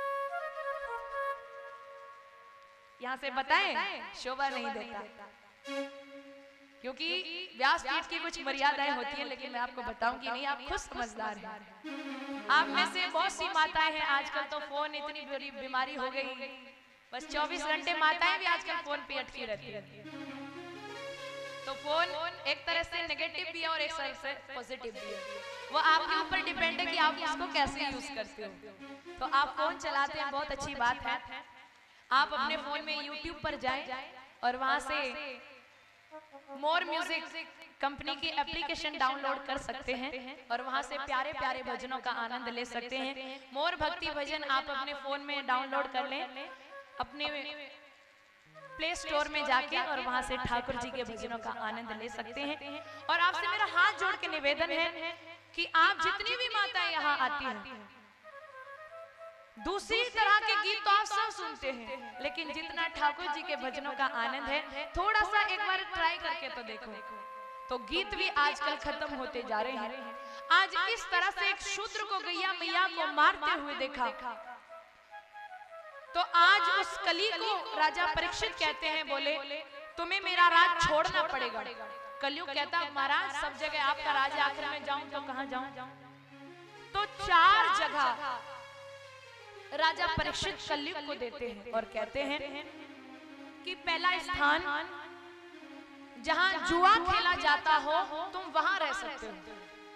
यहाँ से बताएं, शोभा नहीं देता, क्योंकि व्यासपीठ की कुछ मर्यादाएं होती हैं। लेकिन मैं आपको बताऊं कि नहीं, आप खुद समझदार हैं। आप में से बहुत सी माताएं हैं, आजकल तो फोन इतनी बड़ी बीमारी हो गई, बस 24 घंटे माताएं भी आजकल फोन पे अटकी रहती है। तो फोन एक तरह से नेगेटिव भी है और एक तरह से पॉजिटिव भी है। वो आपके ऊपर डिपेंड है कि आप उसको कैसे यूज करते हो। तो आप फोन चलाते हैं, बहुत अच्छी बात है। आप अपने फोन में YouTube पर जाएं और वहां से मोर म्यूजिक कंपनी की एप्लीकेशन डाउनलोड कर सकते हैं और वहां से प्यारे प्यारे भजनों का आनंद ले सकते हैं। मोर भक्ति भजन आप अपने फोन में डाउनलोड कर लें, अपने प्ले स्टोर में जाके, और वहां से ठाकुर जी के भजनों का आनंद ले सकते हैं। और आपसे मेरा हाथ जोड़ के निवेदन है कि आप जितनी भी माताएं यहाँ आती हैं, दूसरी तरह के गीत तो आप सब सुनते हैं, लेकिन जितना ठाकुर जी के भजनों का आनंद है, थोड़ा सा एक बार ट्राई करके तो देखो। तो गीत भी आजकल खत्म होते जा रहे हैं। आज इस तरह से एक शूद्र को गैया मैया को मारते हुए देखा, तो आज उस कली को राजा परीक्षित कहते हैं, बोले तुम्हें मेरा राज छोड़ना पड़ेगा। कलयुग कहता महाराज सब जगह आपका राज, आखिर में जाऊं तो कहां जाऊं? तो 4 जगह राजा परीक्षित कलयुग को देते हैं और कहते हैं कि पहला स्थान जहां जुआ खेला जाता हो तुम वहां रह सकते हो।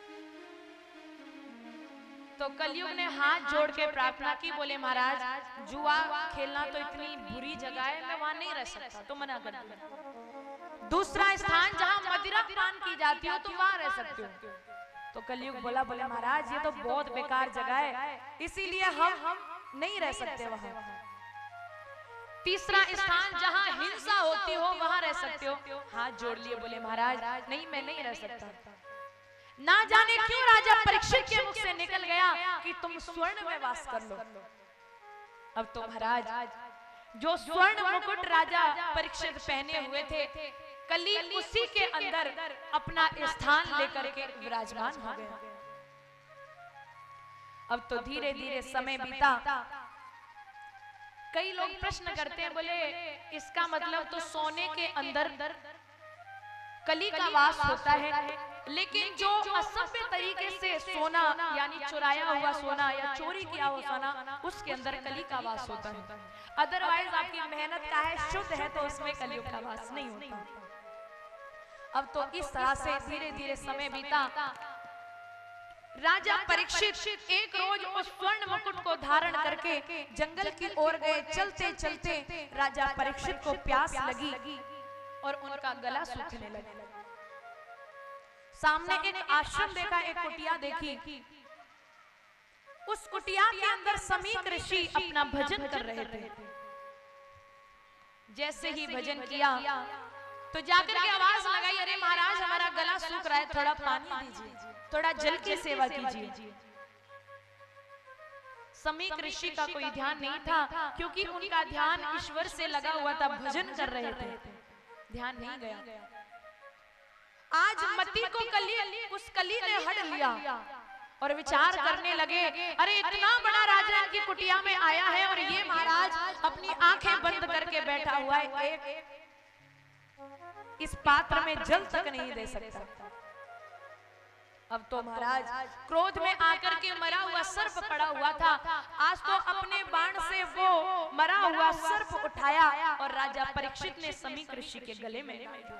तो कलयुग ने हाथ जोड़ के प्रार्थना की, बोले महाराज जुआ खेलना तो इतनी बुरी जगह है, मैं वहां नहीं रह सकता, तो मना कर दिया। दूसरा स्थान जहां मदिरा पान की जाती हो तुम वहां रह सकते हो। तो कलयुग बोला, बोले महाराज ये तो बहुत बेकार जगह है, इसीलिए हम नहीं रह सकते वहां। तीसरा स्थान जहां हिंसा होती हो वहां रह सकते हो। हाथ जोड़ लिए, बोले महाराज नहीं, मैं नहीं रह सकता। ना जाने क्यों राजा परीक्षित के मुख से निकल गया कि तुम स्वर्ण में वास कर लो। अब तो महाराज जो स्वर्ण मुकुट राजा परीक्षित पहने हुए थे, कली उसी के अंदर अपना स्थान लेकर के विराजमान हो गया। अब तो धीरे धीरे समय बीता। कई लोग प्रश्न करते हैं, बोले इसका मतलब तो सोने के अंदर कली का वास होता है, लेकिन जो असभ्य तरीके से सोना यानी चुराया हुआ सोना या चोरी किया हुआ सोना, उसके अंदर कली का वास होता है। अदरवाइज आपकी मेहनत का है, शुद्ध है, तो उसमें कलयुग का वास नहीं होता। अब तो इस तरह से धीरे धीरे समय बीता। राजा परीक्षित एक रोज उस स्वर्ण मुकुट को धारण करके जंगल की ओर गए। चलते चलते राजा परीक्षित को प्यास लगी और उनका गला सूखने लगा। सामने एक आश्रम देखा, एक कुटिया देखी। उस कुटिया के अंदर समीक ऋषि अपना भजन कर रहे थे। जैसे ही भजन किया तो जाकर के आवाज लगाई, अरे महाराज हमारा गला सूख रहा है, थोड़ा पानी दीजिए, थोड़ा जल की सेवा कीजिए। समीक ऋषि का कोई ध्यान नहीं था, क्योंकि उनका ध्यान ईश्वर से लगा हुआ था, भजन कर रहे थे, ध्यान नहीं गया। आज मती को उस कली ने हड़ लिया और विचार करने लगे, अरे इतना बड़ा राजा की कुटिया में आया है और ये महाराज अपनी आंखें बंद करके बैठा हुआ है, एक इस पात्र में जल तक नहीं दे सकता। अब तो महाराज क्रोध में आकर के मरा हुआ सर्प पड़ा हुआ था, आज तो अपने बाण से वो मरा हुआ सर्प उठाया और राजा परीक्षित ने समीक ऋषि के गले में डाल दिया।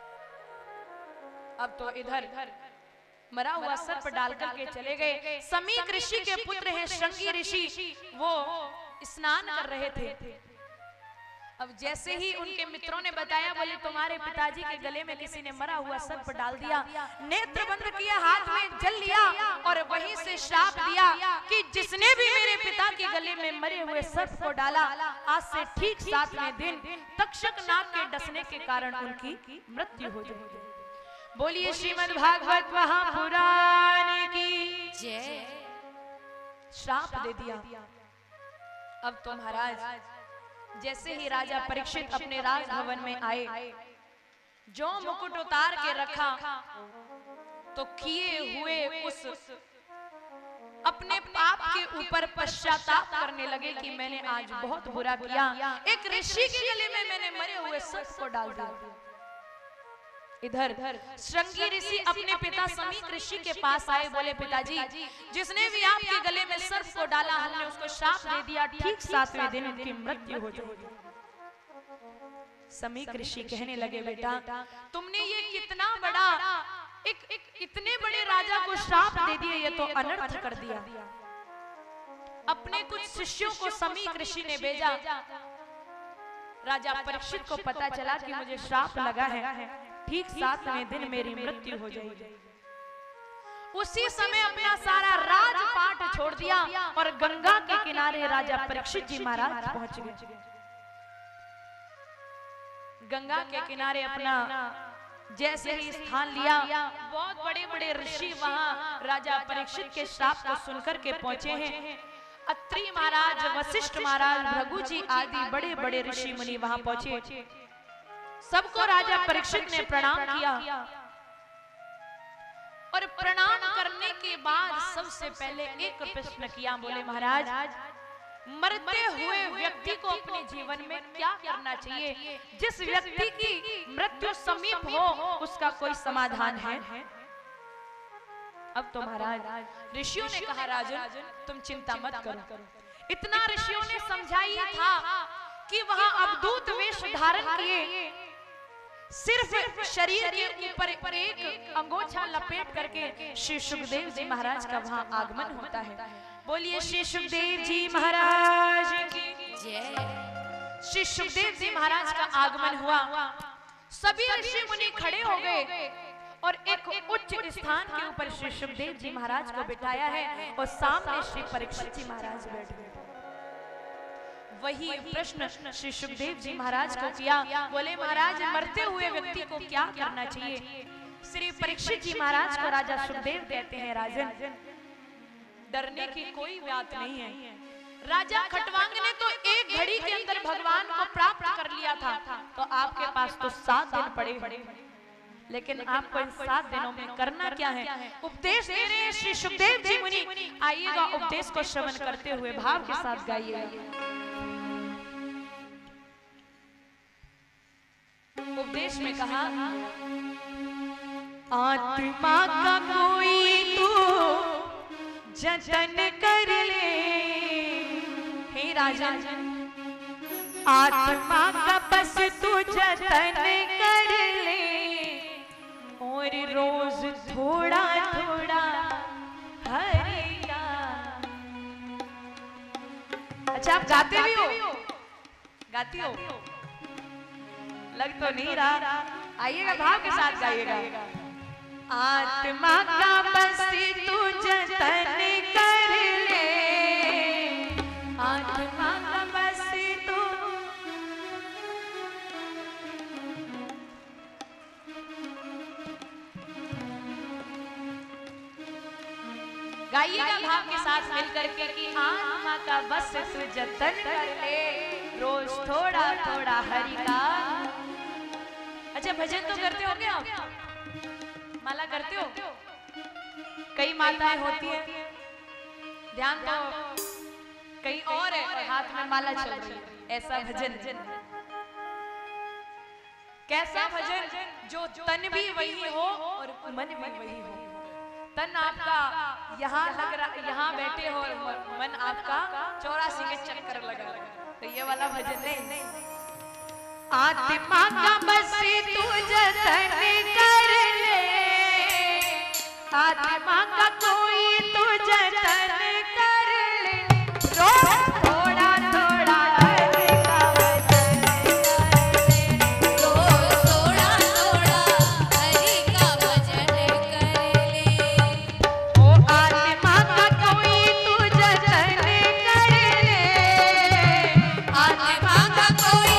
अब तो इधर मरा हुआ सर्प डाल करके चले गए। समीक ऋषि के पुत्र हैं श्रृंगी ऋषि, वो स्नान कर रहे थे। अब जैसे ही उनके मित्रों ने बताया, बोले तुम्हारे पिताजी के गले में किसी ने मरा हुआ सर्प डाल दिया। नेत्र बंद किया, हाथ में जल लिया और वहीं से श्राप दिया कि जिसने भी मेरे पिता के गले में मरे हुए सर्प को डाला, आज से ठीक 7वें दिन तक्षक नाग के डसने के कारण उनकी मृत्यु हो जाएगी। बोलिए श्रीमद् भागवत महापुराण की जय। श्राप दे दिया। अब तो महाराज जैसे ही राजा परीक्षित अपने राजभवन में आए, जो मुकुट उतार के रखा तो किए हुए उस अपने पाप के ऊपर पश्चाताप करने लगे कि मैंने आज बहुत बुरा किया, एक ऋषि के गले में मैंने मरे हुए सर्प को डाल दिया। इधर श्रृंगी ऋषि अपने पिता समीक ऋषि के पास आए, बोले पिताजी जिसने भी आपके गले में सर्प को डाला, हमने उसको श्राप दे दिया, ठीक 7वें दिन उनकी मृत्यु हो जाएगी। समीक ऋषि कहने लगे, बेटा तुमने ये कितना बड़ा एक इतने बड़े राजा को श्राप दे दिया, ये तो अनर्थ कर दिया। अपने कुछ शिष्यों को समीक ऋषि ने भेजा, राजा परीक्षित को पता चला कि मुझे श्राप लगा है, ठीक 7वें दिन मेरी मृत्यु हो जाएगी। उसी समय अपना सारा राजपाट छोड़ दिया और गंगा के किनारे राजा परीक्षित जी महाराज पहुंच गए। गंगा के किनारे अपना जैसे ही स्थान लिया, बहुत बड़े बड़े ऋषि वहां राजा परीक्षित के श्राप को सुनकर के पहुंचे हैं। अत्रि महाराज, वशिष्ठ महाराज, भृगु जी आदि बड़े बड़े ऋषि मुनि वहां पहुंचे। सबको राजा परीक्षित ने प्रणाम किया और प्रणाम करने के बाद सबसे पहले एक प्रश्न किया। बोले महाराज, मरते हुए व्यक्ति को अपने जीवन में क्या करना चाहिए? जिस व्यक्ति की मृत्यु समीप हो उसका कोई समाधान है? अब तो महाराज ऋषियों ने कहा, राजन तुम चिंता मत करो। इतना ऋषियों ने समझाया था कि वहां अवधूत वेश धारण किए, सिर्फ शरीर के ऊपर एक अंगोछा लपेट करके श्री सुखदेव जी महाराज का वहां आगमन होता है। बोलिए श्री सुखदेव जी महाराज की जय। श्री सुखदेव जी महाराज का आगमन हुआ, सभी ऋषि मुनि खड़े हो गए और एक उच्च स्थान के ऊपर श्री सुखदेव जी महाराज को बिठाया है और सामने श्री परीक्षित जी महाराज बैठे हैं। वही प्रश्न श्री सुखदेव जी महाराज को किया। बोले महाराज, मरते हुए व्यक्ति को क्या करना चाहिए? श्री परीक्षित जी महाराज को राजा सुखदेव कहते हैं, राजन डरने की कोई बात नहीं है। राजा खटवांग ने तो एक घड़ी के अंदर भगवान को प्राप्त कर लिया था, तो आपके पास तो 7 दिन पड़े, लेकिन आपको इन 7 दिनों में करना क्या है? उपदेश दे रहे हैं श्री सुखदेव जी मुनि। आइएगा, उपदेश को श्रवण करते हुए भाव के साथ गाइएगा। उपदेश में कहा, आत्मा का कोई तो जतन कर ले, हे राजन आत्मा का बस तू जतन कर ले और रोज थोड़ा थोड़ा हरि का। अच्छा, आप गाते भी हो? गाती हो? लग तो नहीं रहा। आइएगा, भाव के साथ गाइएगा। आत्मा का बस तू जतन कर ले, आत्मा का बस तू। गाइएगा भाव के साथ मिलकर के कि आत्मा का बस तू जतन कर ले, रोज थोड़ा थोड़ा हरि का। अच्छा, भजन तो करते होंगे आप? माला करते हो? कई मालाएं होती है, ध्यान तो कहीं और है और हाथ में माला चल रही है। ऐसा भजन, कैसा भजन? जो तन भी वही हो और मन भी वही हो। तन आपका यहाँ लग रहा, यहाँ बैठे हो, मन आपका 84 के चक्कर लगा, तो ये वाला भजन नहीं। आत्मा का बस तू जतन कर ले, आत्मा का कोई तू जतन कर ले, रोज थोड़ा थोड़ा हरि का भजन कर ले, रोज थोड़ा थोड़ा हरि का भजन कर ले। ओ आत्मा का कोई तू जतन कर ले, आत्मा का कोई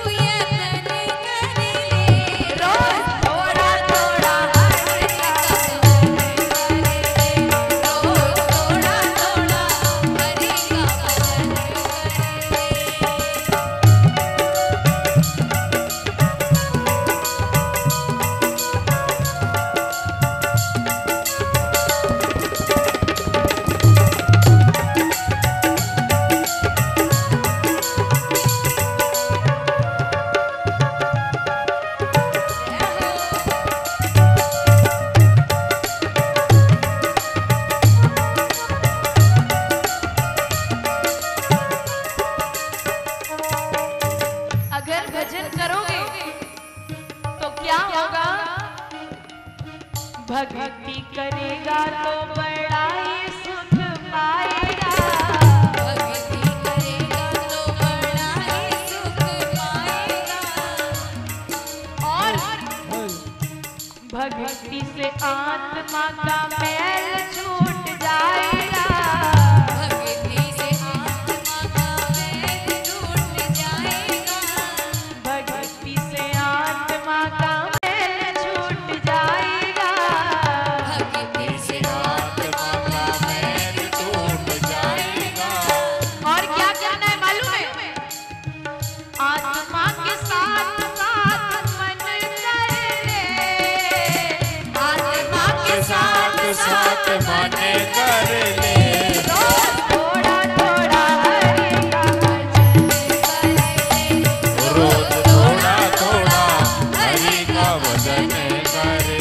भक्ति करेगा तो बड़ा ही सुख पाएगा, भक्ति करेगा तो बड़ा ही सुख पाएगा। भक्ति से आत्मा का मैल छूट जाएगा, भक्ति से आत्मा का मैल छूट जाएगा, भक्ति से आत्मा का मैल छूट जाएगा, भक्ति से आत्मा का मैल छूट जाएगा। और क्या करना है मालूम है? आत्मा के साथ साथ मन कर ले, आत्मा के साथ साथ मन कर ले, थोड़ा थोड़ा हरि का भजन कर ले, रोज थोड़ा थोड़ा हरि का भजन कर ले।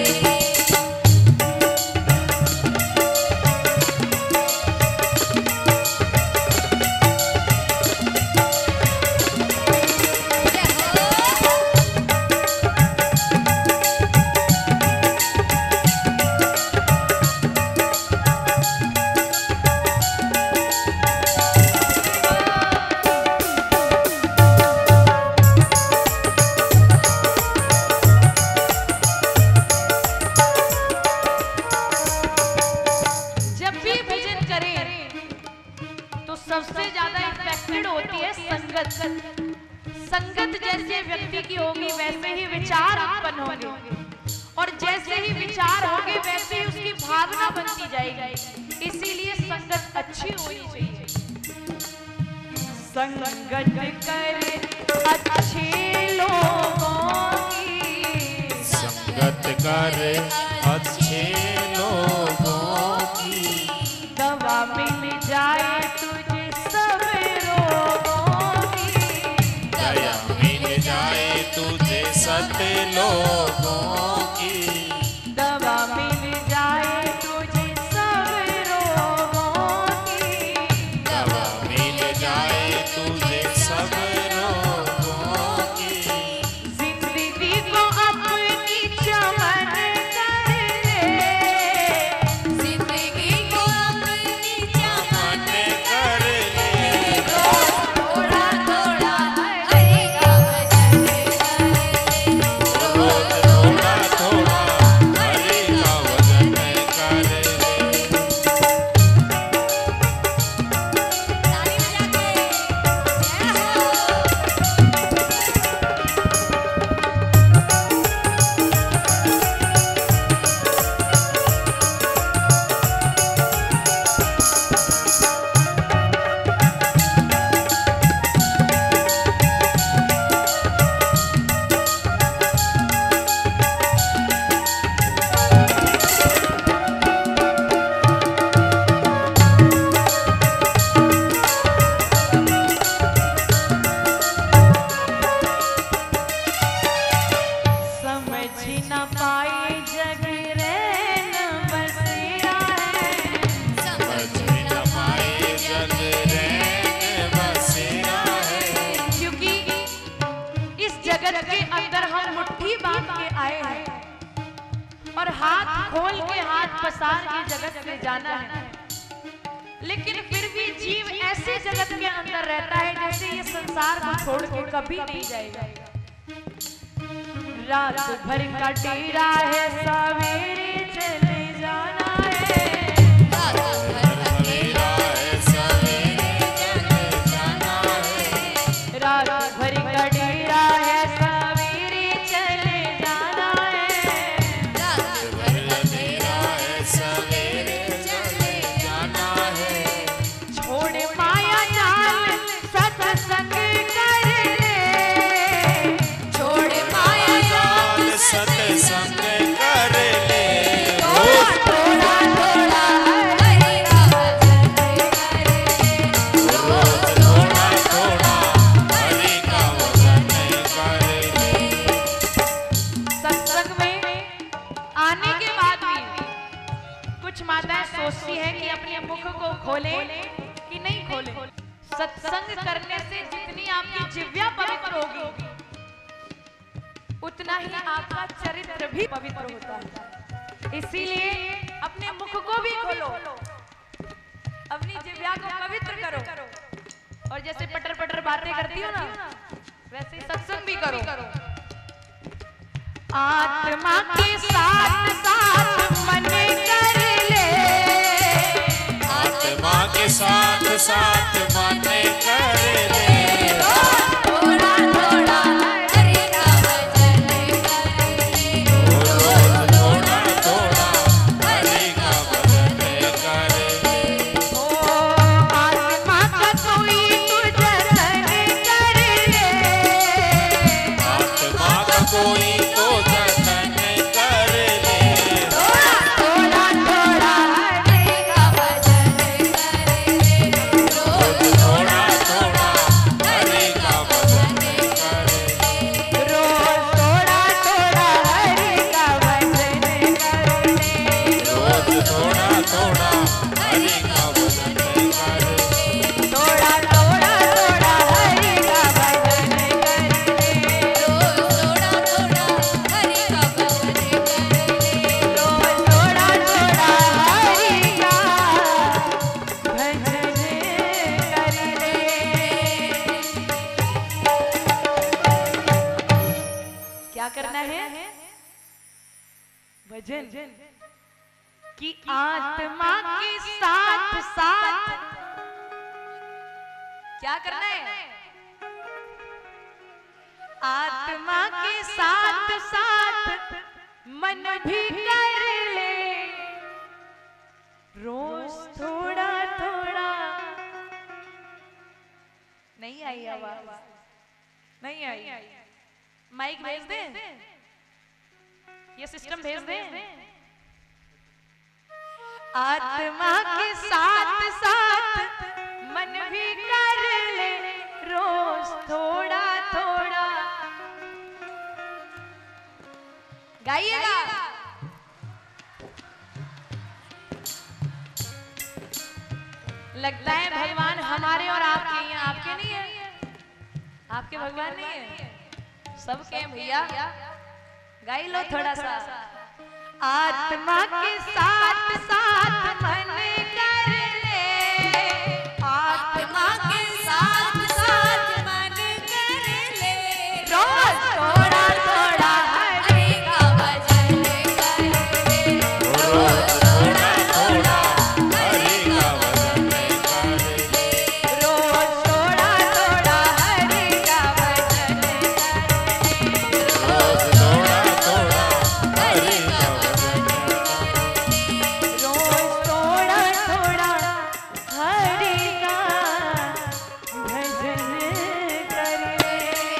जब भी भजन करें तो सबसे ज्यादा इफेक्टेड होती है संगत। संगत जैसे व्यक्ति की होगी वैसे ही विचार उत्पन्न होंगे, और जैसे ही विचार होंगे वैसे ही उसकी भावना बनती जाएगी। इसीलिए संगत अच्छी होनी चाहिए। संगत करे अच्छे लोगों की, संगत कर अच्छे लोगों की, दवा मिल जाए तुझे सब रोगों की, दया मिल जाए तुझे सत लोगों की, दवा मिल जाए तुझे सब रोगों की, दवा मिल जाए तुझे सब लोगों की, जिंदगी को अपनी चमन कर ले, जिंदगी को अपनी चमन कर ले, थोड़ा थोड़ा हरि का भजन कर ले, रोज थोड़ा थोड़ा हरि का भजन कर ले। ताली बजा के जय हो। समझ न पाए जग रैन बसेरा है, समझ न पाए जग रैन बसेरा है, क्योंकि इस जगत के अंदर हम मुट्ठी बांध के आए हैं और हाथ खोल के हाथ पसार के जगत से जाना है। लेकिन फिर भी जीव ऐसे जगत के अंदर रहता है जैसे ये संसार को छोड़ के कभी नहीं जाएगा। रात भर का डेरा है, सवेरे चले जाना है, रात भर अंधेरा है, सवेरे चले जाना है, रात भर का डेरा है, सवेरे चले जाना है, रात भर अंधेरा है, सवेरे चले जाना है, छोड़ माया जाल सत्संग कर ले, छोड़ माया जाल सत्संग कर ले, थोड़ा थोड़ा हरि का भजन कर ले, रोज थोड़ा थोड़ा हरि का भजन कर ले। सत्संग में आने के बाद भी कुछ माताएं सोचती हैं कि अपने मुख को खोले कि नहीं खोले। सत्संग करने से जितनी आपकी जिह्वा पवित्र होगी उतना ही आपका चरित्र भी पवित्र होता है। इसीलिए अपने मुख को भी खोलो, अपनी जिह्वा को पवित्र करो, और जैसे पटर पटर बातें करती हो ना वैसे सत्संग भी करो। आत्मा के साथ मन कर ले। थोड़ा थोड़ा हरि का भजन कर ले। रोज थोड़ा थोड़ा हरि का भजन कर ले। ओ आत्मा का कोई तो जतन कर ले। आत्मा का कोई तो जतन कर ले। थोड़ा थोड़ा थोड़ा हरि का भजन कर ले। रोज थोड़ा थोड़ा हरि का भजन कर ले। रोज थोड़ा थोड़ा हरि का भजन कर ले। रोज थोड़ा थोड़ा हरि का भजन कर ले। थोड़ा थोड़ा थोड़ा हरि का भजन कर ले। रोज थोड़ा थोड़ा हरि का भजन कर ले। रोज थोड़ा थोड़ा हरि का भजन कर ले। क्या करना है? भजन कि आत्मा के साथ साथ क्या करना है? आत्मा के साथ साथ मन भी कर ले। रोज थोड़ा थोड़ा। नहीं आई आवाज? नहीं आई? माइक भेज दे, ये सिस्टम भेज दे। आत्मा के साथ साथ मन भी कर ले। रोज थोड़ा थोड़ा। गाइएगा। लगता है भगवान हमारे और आपके हैं, आपके नहीं है? आपके भगवान नहीं है, सबके हैं भैया। गाई लो थोड़ा सा। आत्मा के साथ साथ मन कर ले। आत्मा के साथ साथ मन कर ले। रोज थोड़ा थोड़ा हरि का भजन कर ले। रोज थोड़ा थोड़ा हरि का भजन कर ले। रोज थोड़ा थोड़ा हरि का भजन कर ले। रोज थोड़ा थोड़ा हरि का भजन कर ले। रोज थोड़ा थोड़ा हरि का भजन कर ले।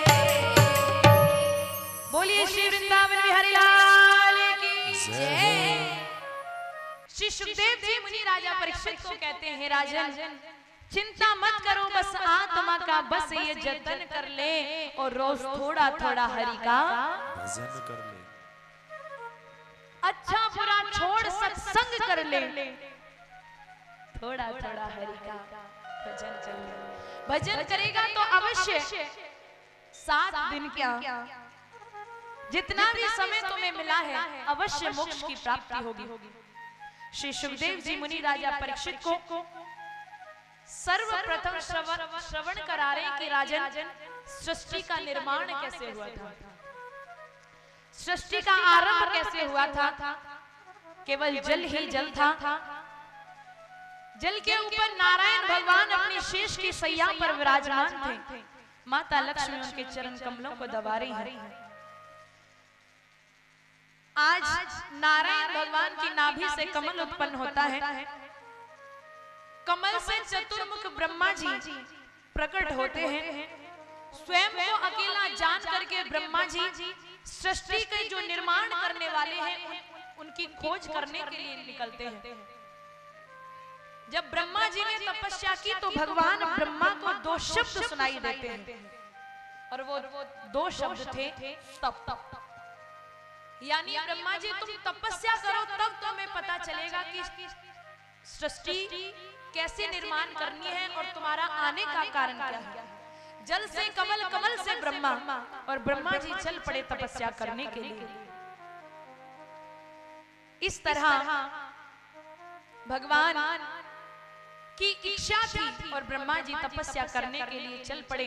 बोलिए श्री वृंदावन बिहारी लाल की जय। श्री सुखदेव जी मुनि राजा परीक्षित को कहते हैं, राजन चिंता मत करो, बस आत्मा का बस ये जतन कर ले और रोज थोड़ा थोड़ा हरि का भजन कर ले। अच्छा बुरा छोड़ सत्संग कर ले। थोड़ा थोड़ा हरि का भजन कर ले। भजन करेगा तो अवश्य 7 दिन क्या जितना भी समय तुम्हें मिला है अवश्य मोक्ष की प्राप्ति होगी। श्री सुखदेव जी मुनि राजा परीक्षित को सर्वप्रथम श्रवण करा रहे कि राजन सृष्टि का निर्माण कैसे हुआ था, सृष्टि का आरंभ कैसे हुआ था। केवल जल ही जल था। जल के ऊपर नारायण भगवान अपनी शेष की सैया पर विराजमान थे। माता लक्ष्मी उनके चरण कमलों को दबा रही हैं। आज नारायण भगवान की नाभि से कमल उत्पन्न होता है। कमल से चतुर्मुख ब्रह्मा जी प्रकट होते हैं। स्वयं को अकेला जान करके ब्रह्मा जी सृष्टि के जो निर्माण करने वाले हैं उनकी खोज करने के लिए निकलते हैं। जब ब्रह्मा जी ने तपस्या की तो भगवान ब्रह्मा को 2 शब्द सुनाई देते हैं और वो 2 शब्द थे तप। यानी ब्रह्मा जी तुम तपस्या करो तब तुम्हें पता चलेगा कि सृष्टि कैसे निर्माण करनी है और तुम्हारा आने का कारण क्या है। जल से कमल, कमल से ब्रह्मा और ब्रह्मा जी चल पड़े तपस्या करने के लिए। इस तरह भगवान की इच्छा थी और ब्रह्मा जी तपस्या करने के लिए चल पड़े।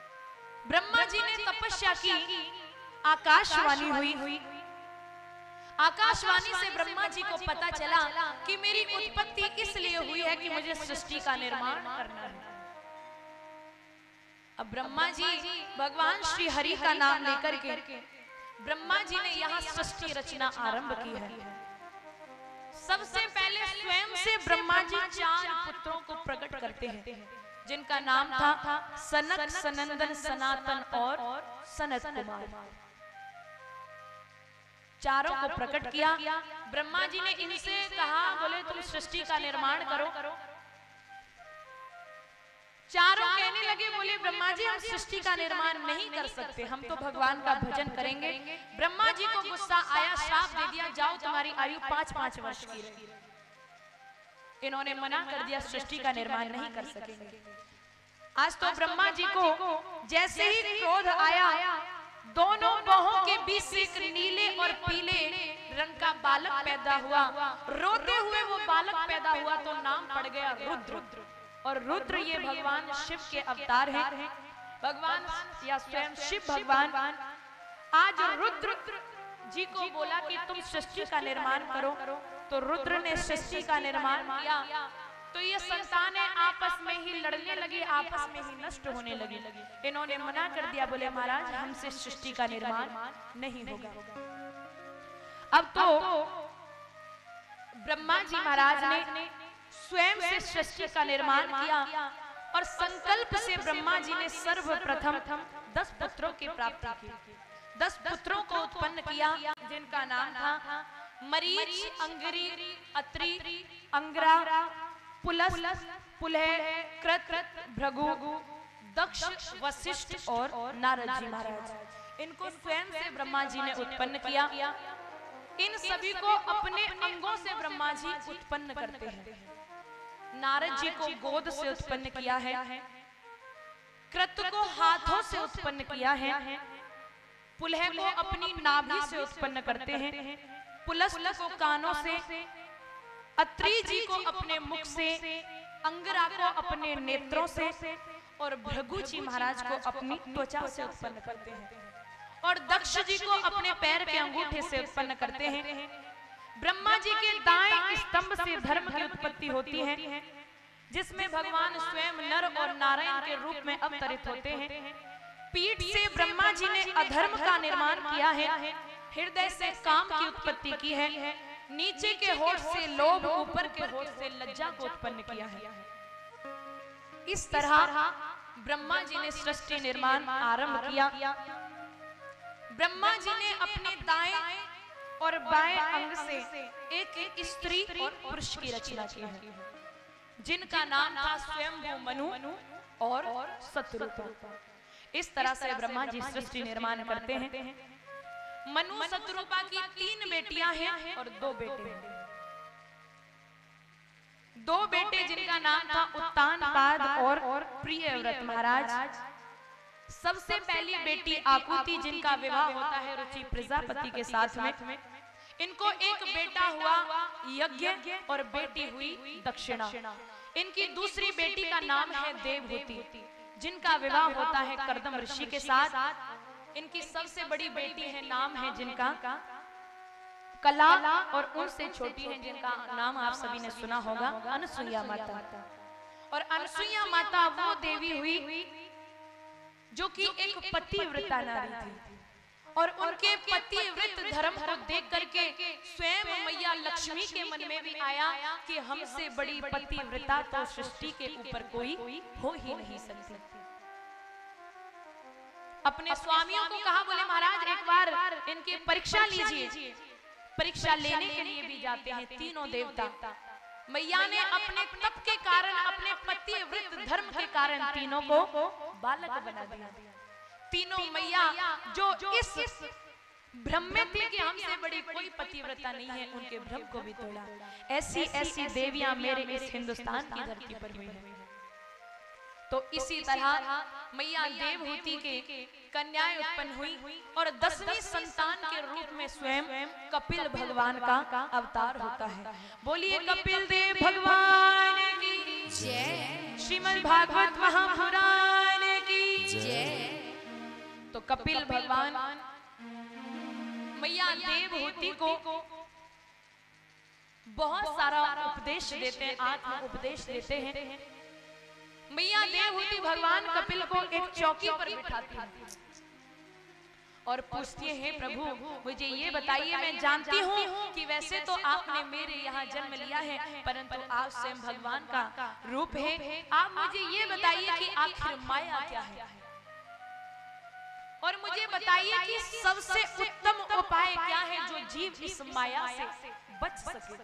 ब्रह्मा जी ने तपस्या की, आकाशवाणी हुई। आकाशवाणी से ब्रह्मा जी को पता चला कि मेरी उत्पत्ति इसलिए हुई है कि मुझे सृष्टि का निर्माण करना है। अब ब्रह्मा जी भगवान श्री हरि का नाम लेकर के ब्रह्मा जी ने यहाँ सृष्टि रचना आरंभ की है। सबसे पहले स्वयं से ब्रह्मा जी 4 पुत्रों को प्रकट करते हैं, जिनका नाम था सनक, सनंदन, सनातन और सनत कुमार। चारों को प्रकट किया। ब्रह्मा जी ने इनसे कहा, बोले तुम सृष्टि का निर्माण करो। चारों कहने लगे, बोले ब्रह्मा जी हम सृष्टि का निर्माण नहीं कर सकते, हम तो भगवान का भजन करेंगे। ब्रह्मा जी को गुस्सा आया, श्राप दे दिया, जाओ तुम्हारी आयु 5-5 वर्ष की रहे। इन्होंने मना कर दिया, सृष्टि का निर्माण नहीं कर सकेंगे। आज तो ब्रह्मा जी को जैसे ही क्रोध आया, दोनों बाहों के बीच से एक नीले और पीले रंग का बालक पैदा हुआ। रोते हुए वो बालक पैदा हुआ तो नाम पड़ गया रुद्र। और रुद्र ये भगवान शिव के अवतार हैं। भगवान या स्वयं शिव भगवान आज रुद्र जी को बोला कि तुम सृष्टि का निर्माण करो, तो रुद्र ने सृष्टि का निर्माण किया। तो ये संतानें आपस में ही लड़ने लगी, आपस में ही नष्ट होने लगी। इन्होंने मना कर दिया, बोले महाराज हमसे सृष्टि का निर्माण नहीं होगा। अब तो ब्रह्मा जी महाराज ने स्वयं से सृष्टि का निर्माण किया और संकल्प से ब्रह्मा जी ने सर्वप्रथम 10 पुत्रों की प्राप्ति की। 10 पुत्रों को उत्पन्न किया, जिनका नाम था मरीच, अंगिरी, अत्रि, अंगरा, पुलस, पुलह, कृत, भृगु, दक्ष, वशिष्ठ और नारद जी महाराज। इनको स्वयं से ब्रह्मा जी ने उत्पन्न किया। इन सभी को अपने अंगों से ब्रह्मा जी उत्पन्न करते हैं। नारद जी को गोद से उत्पन्न किया है, कृत को हाथों से उत्पन्न किया है, पुलह को अपनी नाभि से उत्पन्न करते हैं, पुलस को कानों से, अत्रि जी को अपने मुख से, अंगरा को अपने नेत्रों से और भृगु जी महाराज को अपनी त्वचा से उत्पन्न करते हैं और दक्ष जी को अपने पैर के अंगूठे से उत्पन्न करते हैं। ब्रह्मा जी के दाएं स्तंभ से धर्म की उत्पत्ति होती है, जिसमें भगवान स्वयं नर और नारायण के रूप में अवतरित होते हैं। पीठ से ब्रह्मा जी ने अधर्म का निर्माण किया है, हृदय से काम की उत्पत्ति की है, नीचे के होठ से लोभ, ऊपर के होठ से लज्जा को उत्पन्न किया है। इस तरह ब्रह्मा जी ने सृष्टि निर्माण आरंभ किया। ब्रह्मा जी ने अपने दाएं और बाएं अंग से एक स्त्री और पुरुष की रचना की है, जिनका नाम था स्वयंभू मनु और शत्रुपा। इस तरह से ब्रह्मा जी सृष्टि निर्माण करते हैं। मनु शत्रुपा की 3 बेटियां हैं और 2 बेटे हैं। 2 बेटे जिनका नाम था उत्तानपाद और प्रियव्रत महाराज। सबसे पहली बेटी आकुति, जिनका विवाह होता है रुचि प्रजापति के साथ में। इनको एक बेटा हुआ यज्ञ और बेटी हुई दक्षिणा। इनकी दूसरी बेटी का नाम है देवहूति, जिनका विवाह होता है कर्दम ऋषि के साथ। इनकी सबसे बड़ी बेटी है, नाम है जिनका कला, और उनसे छोटी है जिनका नाम आप सभी ने सुना होगा, अनसुईया माता। और अनसुईया माता वो देवी हुई जो कि एक पतिव्रता नारी थी, और उनके पतिव्रत धर्म को देख करके स्वयं मैया लक्ष्मी के मन में भी आया कि हमसे बड़ी पतिव्रता तो सृष्टि के ऊपर कोई हो ही नहीं सकती। अपने स्वामियों को कहा, बोले महाराज एक बार इनकी परीक्षा लीजिए। परीक्षा लेने के लिए भी जाते हैं तीनों देवता। मैया ने अपने तप के कारण, अपने पतिव्रत धर्म के कारण तीनों को बालक बना दिया। तीनों मैया जो इस भ्रम में थी कि हमसे बड़ी कोई पतिव्रता नहीं है, उनके भ्रम को भी तोड़ा। ऐसी ऐसी देवियां मेरे इस हिंदुस्तान की धरती पर हुई हैं। तो इसी तरह मैया देवहूति के कन्याएं उत्पन्न हुई और 10वीं संतान के रूप में स्वयं कपिल भगवान का अवतार होता है। बोलिए कपिल देव भगवान की जय, श्रीमद् भागवत महापुराण की जय। तो कपिल भगवान मैया देवहूति को बहुत सारा उपदेश देते हैं, आत्म उपदेश देते हैं। मैया देवहूति भगवान कपिल को एक चौकी पर बिठाती है और पूछती है, प्रभु मुझे ये बताइए, मैं जानती हूँ कि वैसे तो आपने मेरे यहाँ जन्म लिया है, परंतु आप स्वयं भगवान का रूप है। आप मुझे ये बताइए कि आखिर माया क्या है, और मुझे बताइए कि सबसे उत्तम उपाय क्या है जो जीव इस माया से बच सके।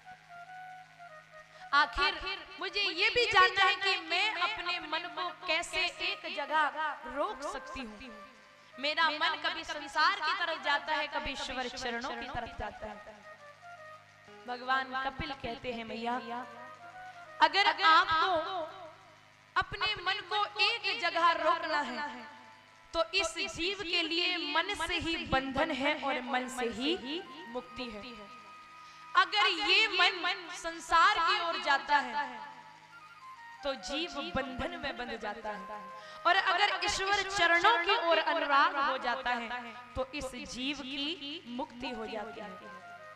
आखिर मुझे ये भी जानना है कि मैं अपने मन को कैसे एक जगह रोक सकती हूँ। मेरा मन कभी संसार की तरफ जाता है, कभी ईश्वर चरणों की तरफ जाता है। भगवान कपिल कहते हैं, मैया अगर आपको अपने मन को एक जगह रोकना है तो इस जीव के लिए मन से ही बंधन है और मन से ही मुक्ति है। अगर ये मन संसार की ओर जाता है तो जीव बंधन में बंध जाता है, और अगर ईश्वर चरणों की ओर अनुराग हो जाता है तो इस जीव की मुक्ति हो जाती है।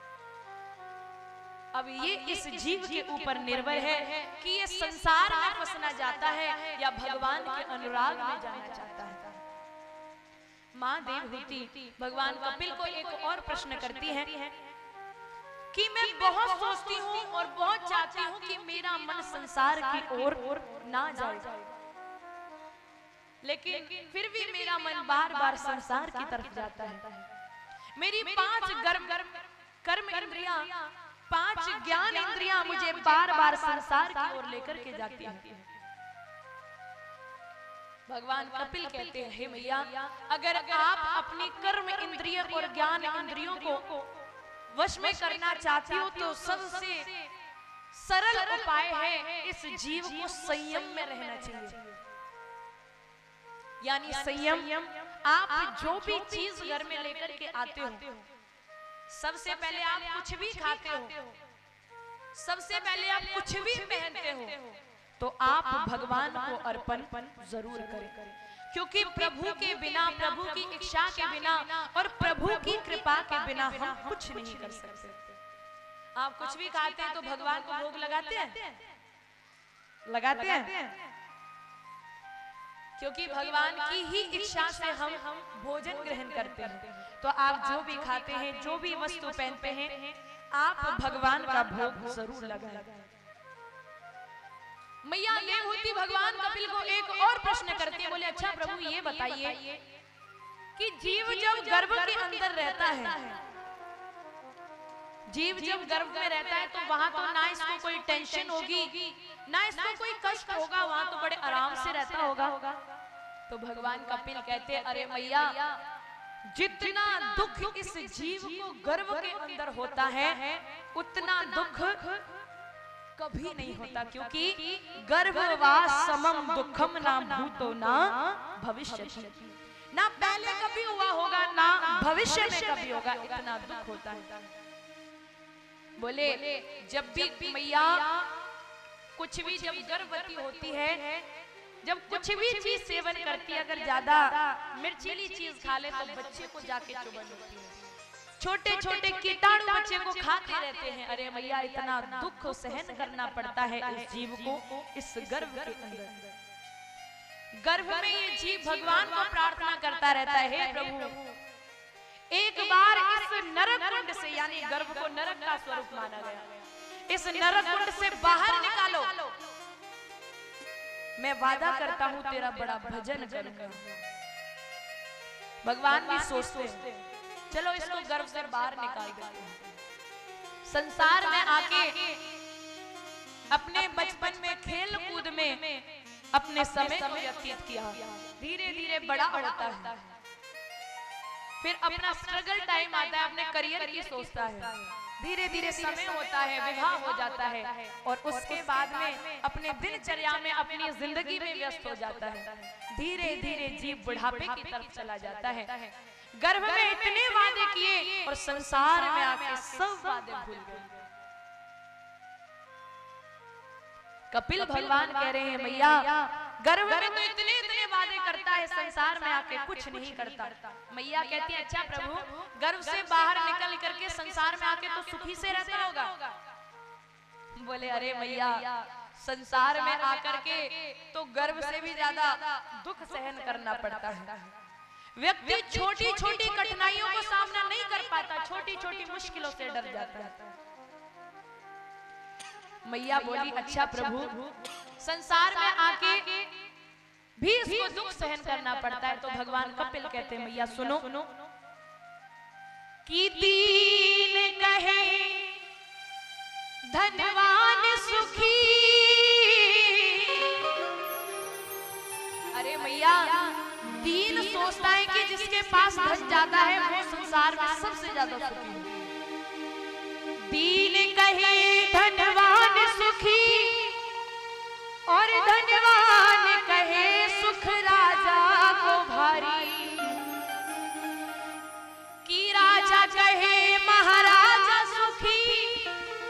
अब ये इस जीव के ऊपर निर्भर है कि ये संसार में फंसना चाहता है या भगवान के अनुराग में जाना चाहता है। माँ देवहूति भगवान कपिल को एक और प्रश्न करती है कि मैं बहुत सोचती हूँ और बहुत चाहती हूँ कि मेरा मन संसार की ओर ना जाए, लेकिन फिर भी मेरा मन बार बार संसार की तरफ जाता है। मेरी 5 कर्म इंद्रियां, 5 ज्ञान इंद्रियां मुझे बार बार संसार की ओर लेकर के जाती हैं। भगवान कपिल कहते हैं, हे मैया अगर आप अपनी कर्म इंद्रिय और ज्ञान इंद्रियों को वश में करना चाहती हो तो सबसे सरल उपाय है इस जीव को संयम में रहना चाहिए। यानी संयम, आप जो भी चीज घर में लेकर के आते हो, सबसे पहले आप कुछ भी खाते हो, सबसे पहले आप कुछ भी पहनते हो तो आप भगवान को अर्पण जरूर करें, क्योंकि प्रभु के बिना, प्रभु की इच्छा के बिना और प्रभु की कृपा के बिना हम कुछ नहीं कर सकते। आप कुछ भी खाते हैं तो भगवान को भोग लगाते हैं, लगाते हैं, क्योंकि भगवान की ही इच्छा से हम भोजन ग्रहण करते हैं। तो आप जो भी खाते हैं, जो भी वस्तु पहनते हैं, आप भगवान का भोग जरूर लगाएं। मैया देवहूति भगवान कपिल को एक और प्रश्न करती है, बोले अच्छा प्रभु ये बताइए कि जीव जब गर्भ के अंदर रहता है, जीव जब गर्भ में रहता है तो वहां तो ना इसको कोई टेंशन होगी, ना इसको कोई कष्ट होगा, वहां तो बड़े आराम से रहता होगा। तो भगवान कपिल कहते हैं, अरे मैया जितना दुख इस जीव को गर्भ के अंदर होता है उतना दुख कभी नहीं होता, क्योंकि गर्भवास समम दुखम ना भूतो ना भविष्य, ना पहले कभी हुआ होगा ना भविष्य में कभी होगा, इतना दुख होता है। बोले जब भी मैया कुछ भी जब गर्भवती होती है, जब कुछ भी चीज सेवन करती है, अगर ज्यादा मिर्चीली चीज खा ले तो बच्चे को जाके चुभन होती है, छोटे छोटे कीटाणु बच्चे को खाते रहते हैं। अरे मैया इतना दुख सहन करना पड़ता है इस जीव को इस गर्भ के अंदर। गर्भ में ये जीव भगवान को प्रार्थना करता रहता है, हे प्रभु एक बार इस नरक कुंड से, यानी गर्भ को नरक का स्वरूप माना गया, इस नरक कुंड से बाहर निकालो, मैं वादा करता हूँ तेरा बड़ा भजन करूंगा। भगवान भी सोचते चलो इसको गर्भ से बाहर निकाल देते हैं। संसार में आके अपने बचपन में खेल कूद में अपने समय को व्यतीत किया, धीरे धीरे बड़ा होता है, फिर अपना स्ट्रगल टाइम आता है, अपने करियर की सोचता है, धीरे धीरे समय होता है, विवाह हो जाता है, और उसके बाद में अपने दिनचर्या में अपनी जिंदगी में व्यस्त हो जाता है। धीरे धीरे जीव बुढ़ापे की तरफ चला जाता है। गर्भ में इतने वादे किए और संसार में आके सब वादे भूल गए। कपिल भगवान कह रहे हैं, मैया गर्भ में तो इतने इतने वादे करता है, संसार में आके कुछ नहीं करता। मैया कहती है अच्छा प्रभु, गर्भ से बाहर निकल करके संसार में आके तो सुखी से रहता होगा। बोले अरे मैया, संसार में आकर के तो गर्भ से भी ज्यादा दुख सहन करना पड़ता है। व्यक्ति छोटी छोटी कठिनाइयों को सामना नहीं कर पाता, छोटी छोटी मुश्किलों से डर जाता है। मैया बोली अच्छा प्रभु, संसार में आके भी इसको दुख सहन करना पड़ता है। तो भगवान कपिल कहते हैं मैया सुनो, कि दीन कहे धनवान सुखी। अरे मैया, दीन सोचता है कि जिसके पास धन जाता है वो संसार में सबसे ज्यादा सुखी है। दीन कहे धनवान सुखी, और धनवान कहे सुख राजा को भारी। कि राजा कहे महाराजा सुखी,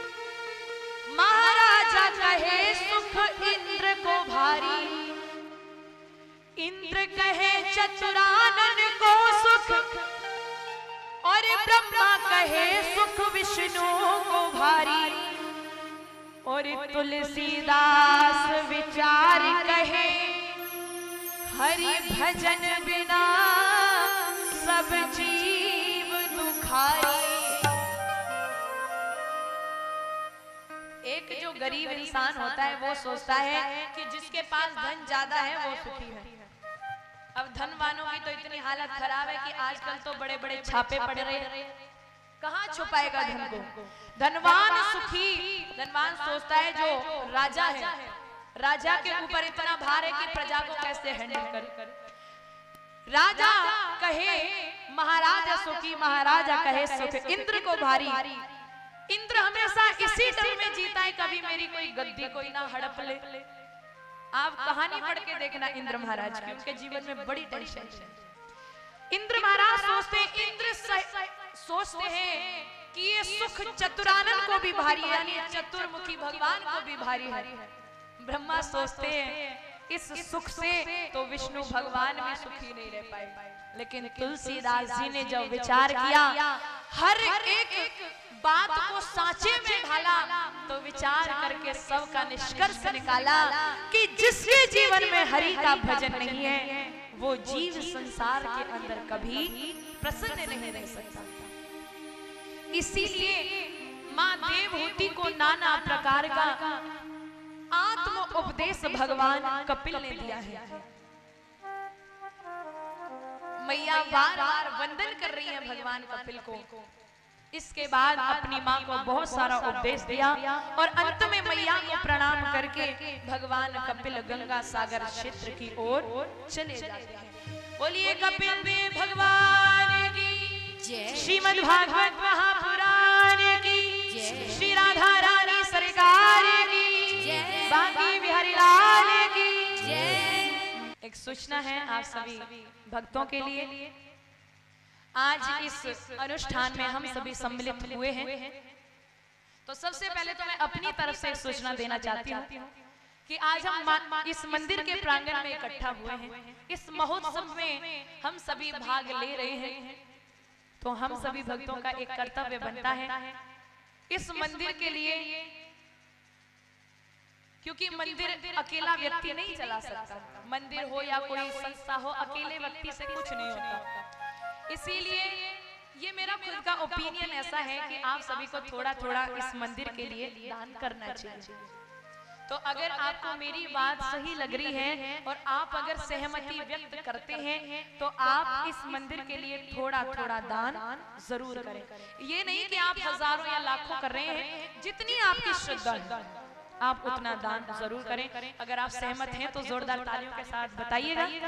महाराजा कहे सुख इंद्र को भारी। इंद्र कहे चतुरानन को सुख, और ब्रह्मा कहे सुख विष्णु को भारी। और तुलसीदास विचार कहे हरि भजन बिना सब जीव दुखाई। एक जो गरीब इंसान होता है वो सोचता है कि जिसके पास धन ज्यादा है वो सुखी है। अब धनवानों की तो इतनी हालत खराब है कि आजकल तो बड़े बड़े छापे पड़ रहे हैं, कहाँ छुपाएगा धन को। धनवान सुखी, धनवान सोचता है जो राजा है, राजा के ऊपर इतना भार है कि प्रजा को कैसे हैंडल करे। राजा कहे महाराजा सुखी, महाराजा कहे सुख इंद्र को भारी। इंद्र हमेशा इसी डर में जीता है कभी मेरी कोई गद्दी कोई ना हड़प ले। आप कहानी पढ़ के देखना इंद्र महाराज की, उनके जीवन में बड़ी टेंशन है। इंद्र महाराज सोचते हैं कि ये सुख चतुरानन को भी भारी है, यानी चतुर्मुखी भगवान को भी भारी है। ब्रह्मा सोचते हैं इस सुख से तो विष्णु भगवान भी सुखी नहीं रह पाए। लेकिन तुलसीदास जी ने जब विचार किया, हर एक बात को सांचे में ढाला, तो विचार करके सबका निष्कर्ष निकाला कि जिसके जीवन में हरि का भजन नहीं है वो जीव संसार के अंदर कभी प्रसन्न नहीं रह सकता। इसीलिए मां देवहूति को नाना प्रकार का आत्म उपदेश भगवान कपिल ने दिया है। मैया बार बार वंदन कर रही है भगवान कपिल को। इसके बाद अपनी माँ को बहुत सारा उपदेश दिया और अंत में मैया को प्रणाम करके भगवान कपिल गंगा सागर क्षेत्र की ओर चले जाते हैं। बोलिए कपिल देव भगवान की जय, श्रीमद् भागवत महापुराण की जय, श्री राधा रानी सरकार की जय, बांकी बिहारी लाल की जय। एक सूचना है आप सभी भक्तों के लिए, आज इस अनुष्ठान में हम सभी सम्मिलित हुए हैं। तो सबसे पहले तो मैं अपनी तरफ से एक सूचना देना चाहती हूँ कि आज हम इस मंदिर के प्रांगण में इकट्ठा हुए हैं। इस महोत्सव में हम सभी भाग ले रहे हैं, तो हम सभी भक्तों का एक कर्तव्य बनता है इस मंदिर के लिए, क्योंकि मंदिर अकेला व्यक्ति नहीं चला सकता। मंदिर हो या कोई संस्था हो, अकेले व्यक्ति से कुछ नहीं होता। इसीलिए ये मेरा खुद का ओपिनियन ऐसा है कि आप सभी को थोड़ा थोड़ा इस मंदिर के लिए दान करना चाहिए। तो अगर आपको मेरी बात सही लग रही है और आप अगर सहमति व्यक्त करते हैं तो आप इस मंदिर के लिए थोड़ा थोड़ा दान जरूर करें। ये नहीं कि आप हजारों या लाखों कर रहे हैं, जितनी आपकी श्रद्धा है आप उतना दान जरूर करें। अगर आप सहमत हैं तो जोरदार तालियों के साथ बताइएगा।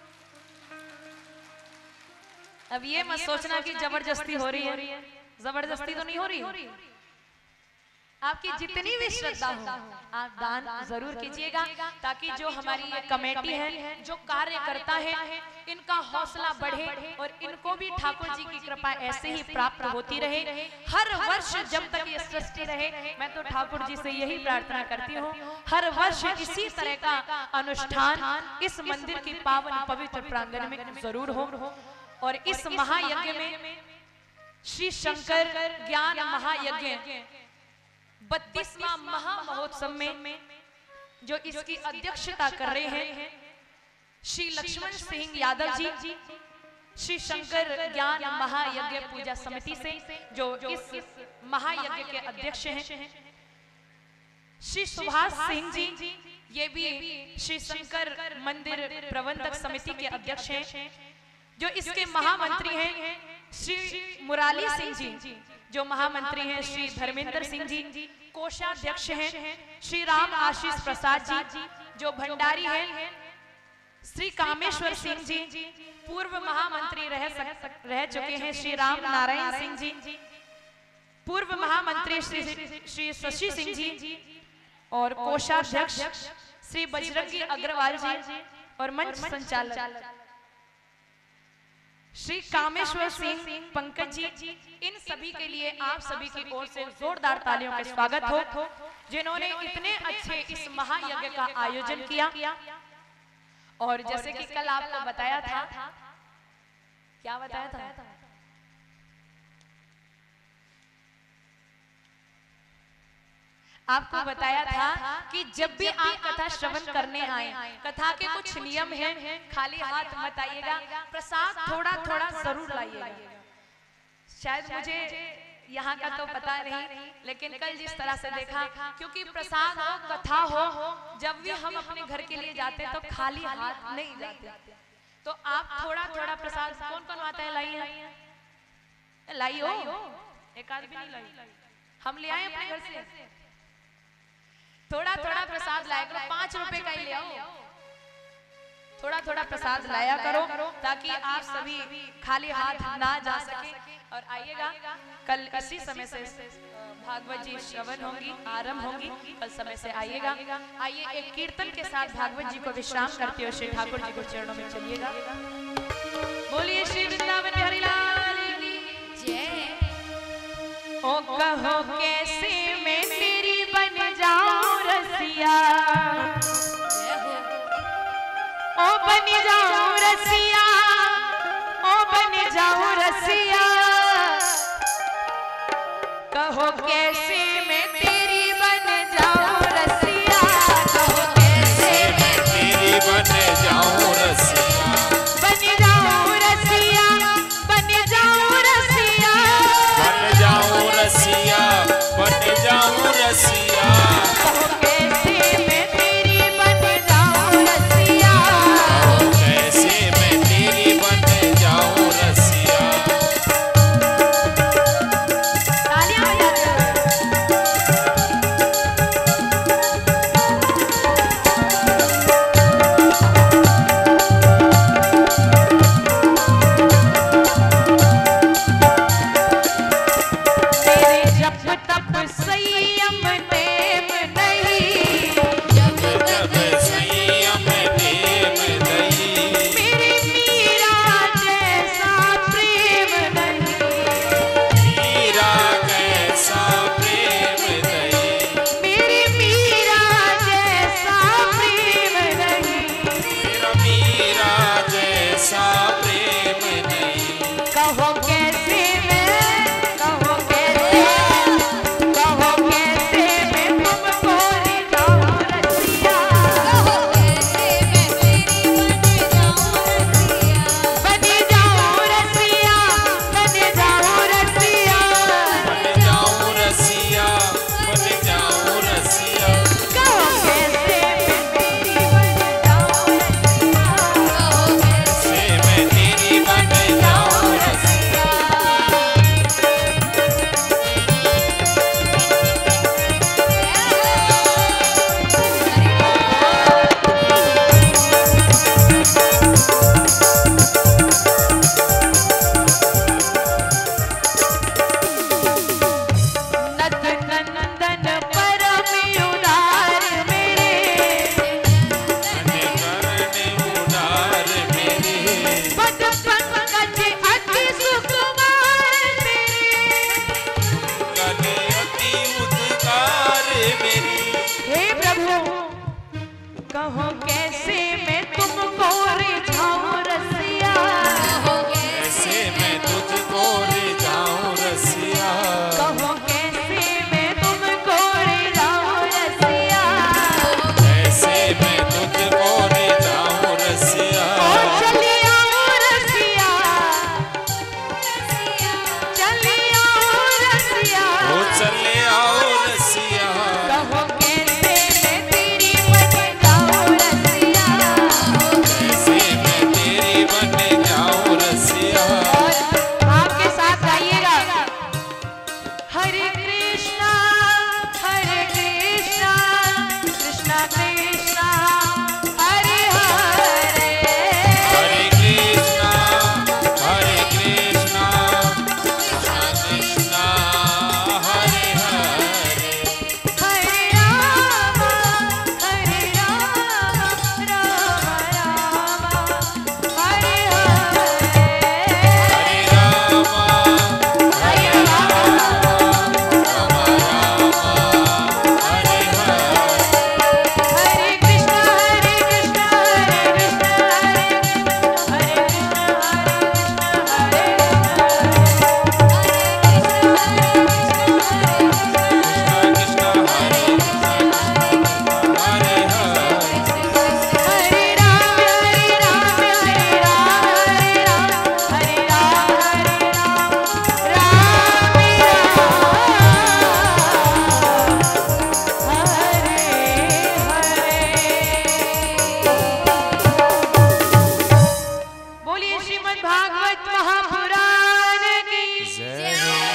अब ये मत सोचना कि जबरदस्ती हो रही है, जबरदस्ती तो नहीं हो रही। आपकी जितनी भी श्रद्धा हो आप दान जरूर कीजिएगा, ताकि जो हमारी ये कमेटी है, जो कार्य करता है, इनका हौसला बढ़े और इनको भी ठाकुर जी की कृपा ऐसे ही प्राप्त होती रहे। हर वर्ष जब तक ये सृष्टि रहे, मैं तो ठाकुर जी से यही प्रार्थना करती हूँ, हर वर्ष इसी तरह का अनुष्ठान इस मंदिर की पावन पवित्र प्रांगण में जरूर हो। और इस महायज्ञ में श्री शंकर ज्ञान महायज्ञ 32वां महा महोत्सव में जो इसकी अध्यक्षता कर रहे हैं श्री लक्ष्मण सिंह यादव जी, श्री शंकर ज्ञान महायज्ञ पूजा समिति से जो इस महायज्ञ के अध्यक्ष हैं, श्री सुभाष सिंह जी, ये भी श्री शंकर मंदिर प्रबंधक समिति के अध्यक्ष हैं। जो इसके महामंत्री हैं श्री मुराली सिंह जी, जो महामंत्री हैं श्री धर्मेंद्र सिंह जी, कोषाध्यक्ष हैं श्री राम आशीष प्रसाद जी, जो भंडारी हैं श्री कामेश्वर सिंह जी, पूर्व महामंत्री रह चुके हैं श्री राम नारायण सिंह जी, पूर्व महामंत्री श्री शशि सिंह जी, और कोषाध्यक्ष श्री बजरंगी अग्रवाल जी, और मंच संचालक श्री कामेश्वर सिंह पंकज जी। इन सभी के लिए आप सभी की ओर से जोरदार तालियों का स्वागत हो, जिन्होंने इतने अच्छे इस महायज्ञ का आयोजन किया। और जैसे कि कल आपको बताया था, क्या बताया था? आपको बताया था कि जब भी आप कथा श्रवण करने आए, कथा के कुछ नियम हैं, खाली हाथ मत आइएगा, प्रसाद थोड़ा थोड़ा जरूर लाइएगा। शायद मुझे यहाँ का तो पता नहीं, लेकिन कल जिस तरह से देखा, क्योंकि प्रसाद हो कथा हो, जब भी हम अपने घर के लिए जाते तो खाली हाथ नहीं जाते, तो आप थोड़ा थोड़ा प्रसाद, कौन कौन आता है लाई हो, एक आदमी नहीं लाई, हम ले आए अपने घर से, थोड़ा थोड़ा प्रसाद लाया करो, 5 रुपए का ही ले आओ, थोड़ा थोड़ा प्रसाद लाया करो, ताकि आप सभी खाली हाथ ना जा सके। और आइएगा, कल इसी समय से भागवत जी श्रवण होंगी, आरंभ होंगी, कल समय से आइएगा। आइए एक कीर्तन के साथ भागवत जी को विश्राम करते हुए श्री ठाकुर जी को चरणों में चलिएगा। बोलिए श्री वृंदावन बिहारी लाल की जय। ओ कहो कैसे मैं तेरी बन जाऊं रसिया, ओ बन जाऊं रसिया, ओ बन जाऊं रसिया, कहो कैसे मैं तेरी बन जाऊं रसिया, कहो कैसे मैं तेरी बन जाऊं रसिया, बन जाऊं रसिया, बन जाऊं रसिया, बन जाऊं रसिया, बन जाऊं रसिया, कहो कैसे मैं तेरी बन जाऊं रसिया, कहो कैसे मैं तेरी बन जाऊं रसिया। तालियां बजाकर रहे।